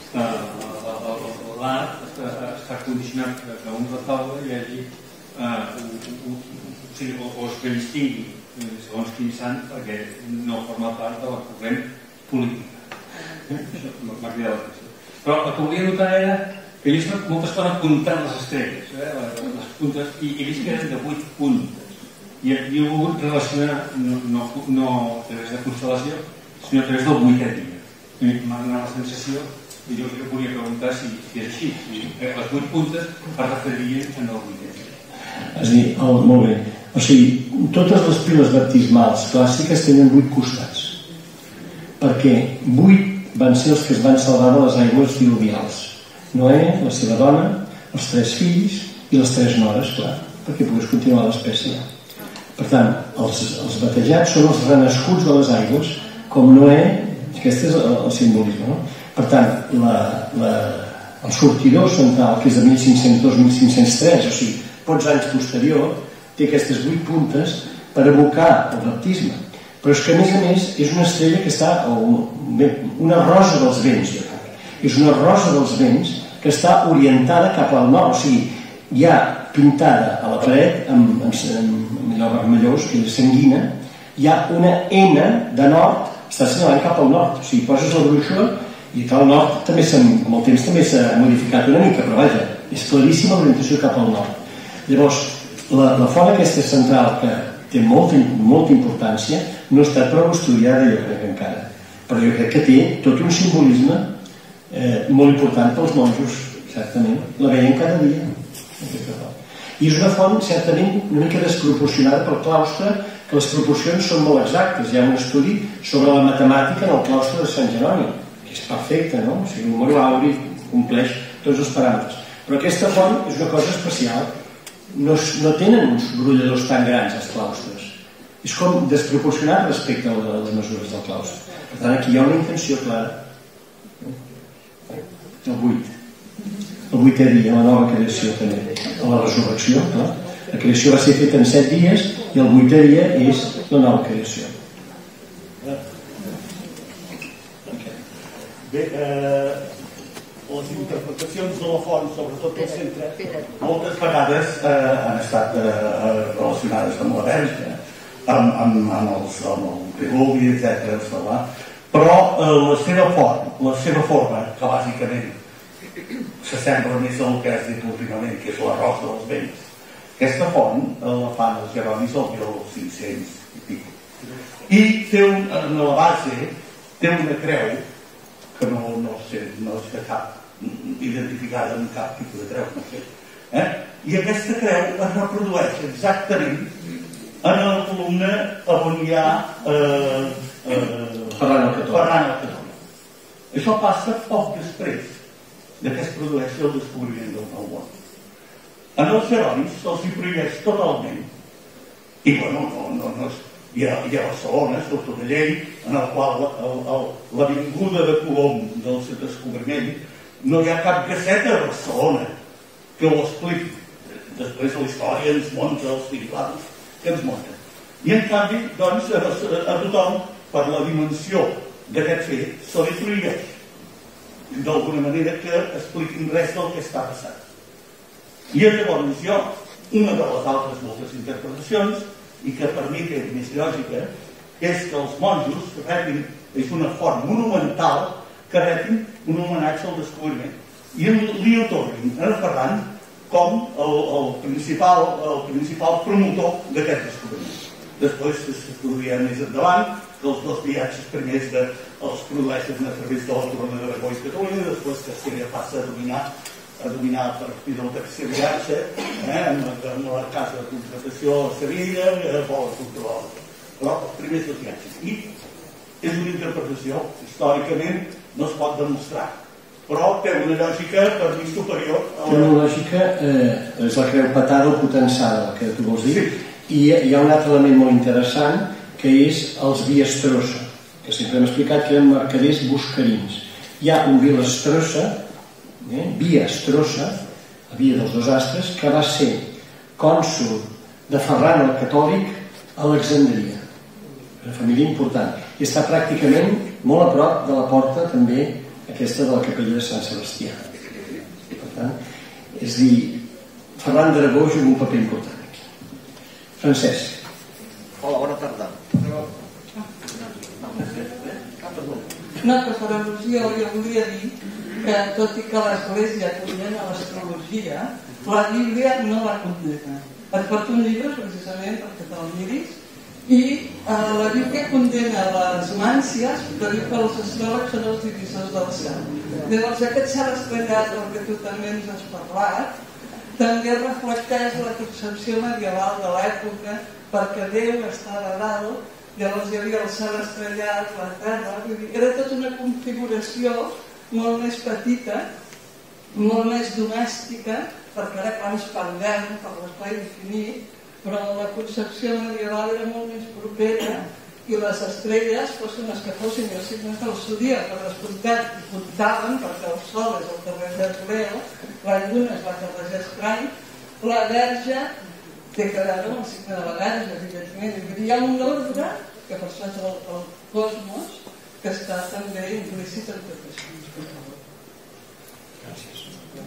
eh, l'art està, està condicionat que un retaule hi hagi eh, un, un, o, sigui, o, o es benystingui segons quin sant perquè no forma part de la corrent política. M'ha cridat l'atenció. Però el que volia notar era que he vist moltes coses comptant les estrelles, eh, les puntes, i he vist que eren de vuit puntes. I he volgut relacionar, no, no, no a través de constel·lació, sinó a través del vuitè dia. M'ha donat la sensació, i jo que volia preguntar si, si és així, si les vuit puntes es referirien en el vuitè dia. És a dir, oh, molt bé. O sigui, totes les piles baptismals clàssiques tenen vuit costats. Perquè vuit van ser els que es van salvar de les aigües diluvials. Noè, la seva dona, els tres fills i les tres nores, clar, perquè pogués continuar l'espècie. Per tant, els, els batejats són els renascuts de les aigües, com Noè, aquest és el, el simbolisme, no? Per tant, la, la, el sortidor central, que és de mil cinc-cents dos a mil cinc-cents tres, o sigui, pocs anys posterior, té aquestes vuit puntes per evocar el baptisme. Però és que, a més a més, és una estrella que està, o una rosa dels vents, jo crec. És una rosa dels vents que està orientada cap al nord, o sigui, hi ha pintada a la paret amb, amb, amb allò vermellós, que és sanguina, hi ha una N de nord, està assenyalant cap al nord, o sigui, poses la brúixola i que al nord també amb el temps també s'ha modificat una mica, però vaja, és claríssima l'orientació cap al nord. Llavors, la, la font aquesta central, que té molta, molta importància, no ha estat prou estudiada, jo crec encara, però jo crec que té tot un simbolisme eh, molt important pels monjos, certament, la veien cada dia. I és una font certament una mica desproporcionada pel claustre, que les proporcions són molt exactes. Hi ha un estudi sobre la matemàtica en el claustre de Sant Jeroni, que és perfecte, no? O sigui, el número auri compleix tots els paràmetres. Però aquesta font és una cosa especial. No, no tenen uns brolladors tan grans els claustres. És com desproporcionat respecte a les mesures del claustre. Per tant, aquí hi ha una intenció clara. El vuit. El vuitè dia, la nova creació també, a la resurrecció, clar. La creació va ser feta en set dies i el vuitè dia és la nova creació. Bé, eh, les interpretacions de la font, sobretot del centre, moltes vegades eh, han estat eh, relacionades amb la Verge, amb, amb, amb, els, amb el diluvi, etcètera. Però eh, la seva font, la seva forma, que bàsicament s'assembla més al que has dit últimament, que és l'arròs dels vents. Aquesta font la fan els Jeronis al mil cinc-cents i pico. I té un, en la base té una creu que no, no sé, no és de cap identificada amb cap tipus de creu, no sé. Eh? I aquesta creu es reprodueix exactament en la columna on hi ha eh, eh, Ferran el Catòlic. Això passa poc després de que es produeixi el descobriment del nou món. En els Jeronis se'ls hi prohibeix totalment. I bueno, no, no, no, hi, ha, hi ha Barcelona, surt una llei en el qual l'avinguda de Colom del descobriment no hi ha cap gaceta a Barcelona que ho expliqui. Després la història ens munta els titulars que ens munta. I en canvi, doncs, a, a tothom, per la dimensió d'aquest fet, se li prohibeix d'alguna manera que expliquin res del que està passant. I llavors jo, una de les altres moltes interpretacions, i que per mi és més lògica, és que els monjos retin, és una font monumental, que retin un homenatge al descobriment. I li otorguin a Ferran com el, el, principal, el principal promotor d'aquest descobriment. Després s'estudia més endavant que els dos viatges primers de, els produeixen a través de la corona d'Aragó i Catalunya, després Castella passa a dominar a dominar per fi del tercer viatge, eh, amb, amb la casa de contratació a Sevilla, a Bola Cultural. Però els primers dos viatges. I és una interpretació, històricament no es pot demostrar, però té una lògica per mi superior a la... Té una lògica, eh, és la creu patada o potençada, el que tu vols dir, sí. I hi ha un altre element molt interessant, que és els Viestrosa, que sempre hem explicat que eren mercaders buscarins. Hi ha un Viestrosa, eh, Viestrosa, la Via dels Dos Astres, que va ser cònsol de Ferran el Catòlic a Alexandria, una família important, i està pràcticament molt a prop de la porta també aquesta de la capella de Sant Sebastià. Per tant, és a dir, Ferran d'Aragó juga un paper important aquí. Francesc. Hola, bona tarda. No, que per al·lusió jo volia dir que tot i que l'Església condena l'astrologia, la Bíblia no la condena. Et porto un llibre precisament perquè te'l miris, i eh, la Bíblia condena les màncies, que diu que els astròlegs són els divisors del cel. Llavors aquest cel estrellat del que tu també ens has parlat també reflecteix la concepció medieval de l'època, perquè Déu estava a dalt. Llavors hi havia el cel estrellat, la terra, vull dir, era tota una configuració molt més petita, molt més domèstica, perquè ara quan es parlem per l'espai infinit, però la concepció medieval era molt més propera i les estrelles fossin les que fossin, i els signes del zodíac, per descomptat, comptaven, perquè el sol és el que regeix Leo, la lluna és la que regeix Crany, la verge té que veure amb el signe de la verge, evidentment. Hi ha un ordre que per això és el, el cosmos, que està també implícit en tot això. Gràcies.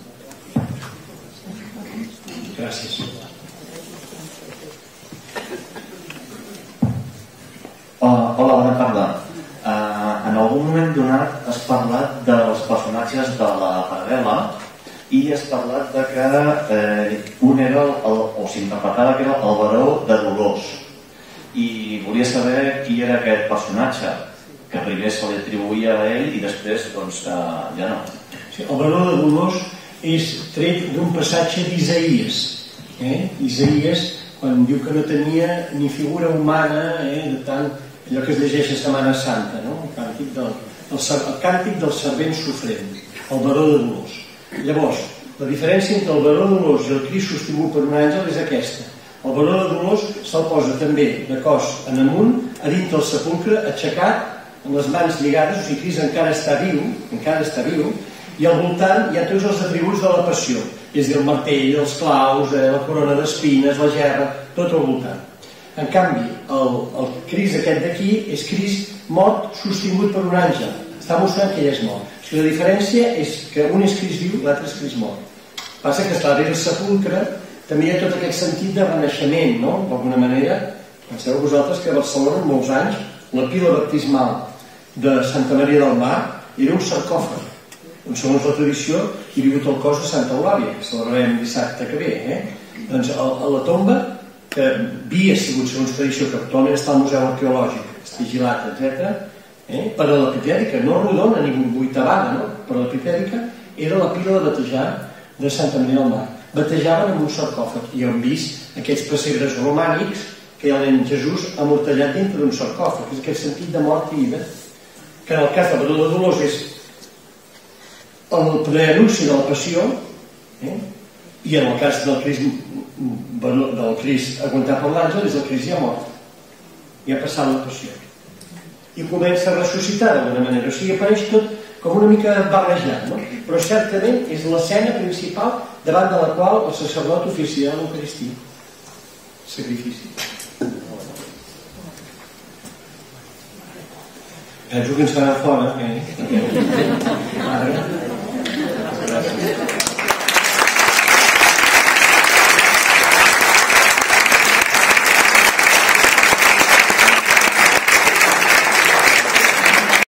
Gràcies. Uh, hola, bona tarda. Uh, en algun moment donat has parlat dels personatges de la paral·lela i has parlat de que eh, un era, el, el, o s'interpretava que era el baró de Dolors. I volia saber qui era aquest personatge, que primer se li atribuïa a ell i després, doncs, uh, ja no. Sí, el baró de Dolors és tret d'un passatge d'Isaïes. Eh? Isaïes, quan diu que no tenia ni figura humana, eh, de tant, allò que es llegeix a Setmana Santa, no? el, càntic del, el, el càntic del servent sofrent, el baró de Dolors. Llavors, la diferència entre el baró de Dolors i el Crist sostingut per un àngel és aquesta. El baró de Dolors se'l posa també de cos en amunt, a dins del sepulcre, aixecat, amb les mans lligades, o sigui, Crist encara està viu, encara està viu, i al voltant hi ha tots els atributs de la passió, és a dir, el martell, els claus, eh, la corona d'espines, la gerra, tot al voltant. En canvi, el, el Crist aquest d'aquí és Crist mort sostingut per un àngel. Està mostrant que ell és mort. O sigui, la diferència és que un és Crist viu, l'altre és Crist mort. Passa que està bé el sepulcre, també hi ha tot aquest sentit de renaixement, no? D'alguna manera, penseu vosaltres que a Barcelona, en molts anys, la pila baptismal de Santa Maria del Mar era un sarcòfag, on segons la tradició hi ha vingut el cos de Santa Eulàlia, que celebrarem dissabte que ve. Eh? Doncs a, a la tomba, que havia sigut segons tradició, que actualment està al Museu Arqueològic, està vigilat, etcètera, eh? per a l'epitèrica, no rodona ni vuitavada, no? Per a l'epitèrica era la pila de batejar de Santa Maria del Mar. Batejaven amb un sarcòfag i hem vist aquests pessebres romànics que hi ha en Jesús amortallat dintre d'un sarcòfag. És aquest sentit de mort i vida, que en el cas de Baró de Dolors és el preanunci de la passió, eh? i en el cas del Crist, del Crist aguantat per l'àngel, és el Crist ja mort, ja ha passat la passió i comença a ressuscitar d'alguna manera. O sigui, apareix tot com una mica barrejat, no? Però certament és l'escena principal davant de la qual el sacerdot oficia l'Eucaristia, sacrifici. Penso que ens farà fora, eh? Ara. Gràcies.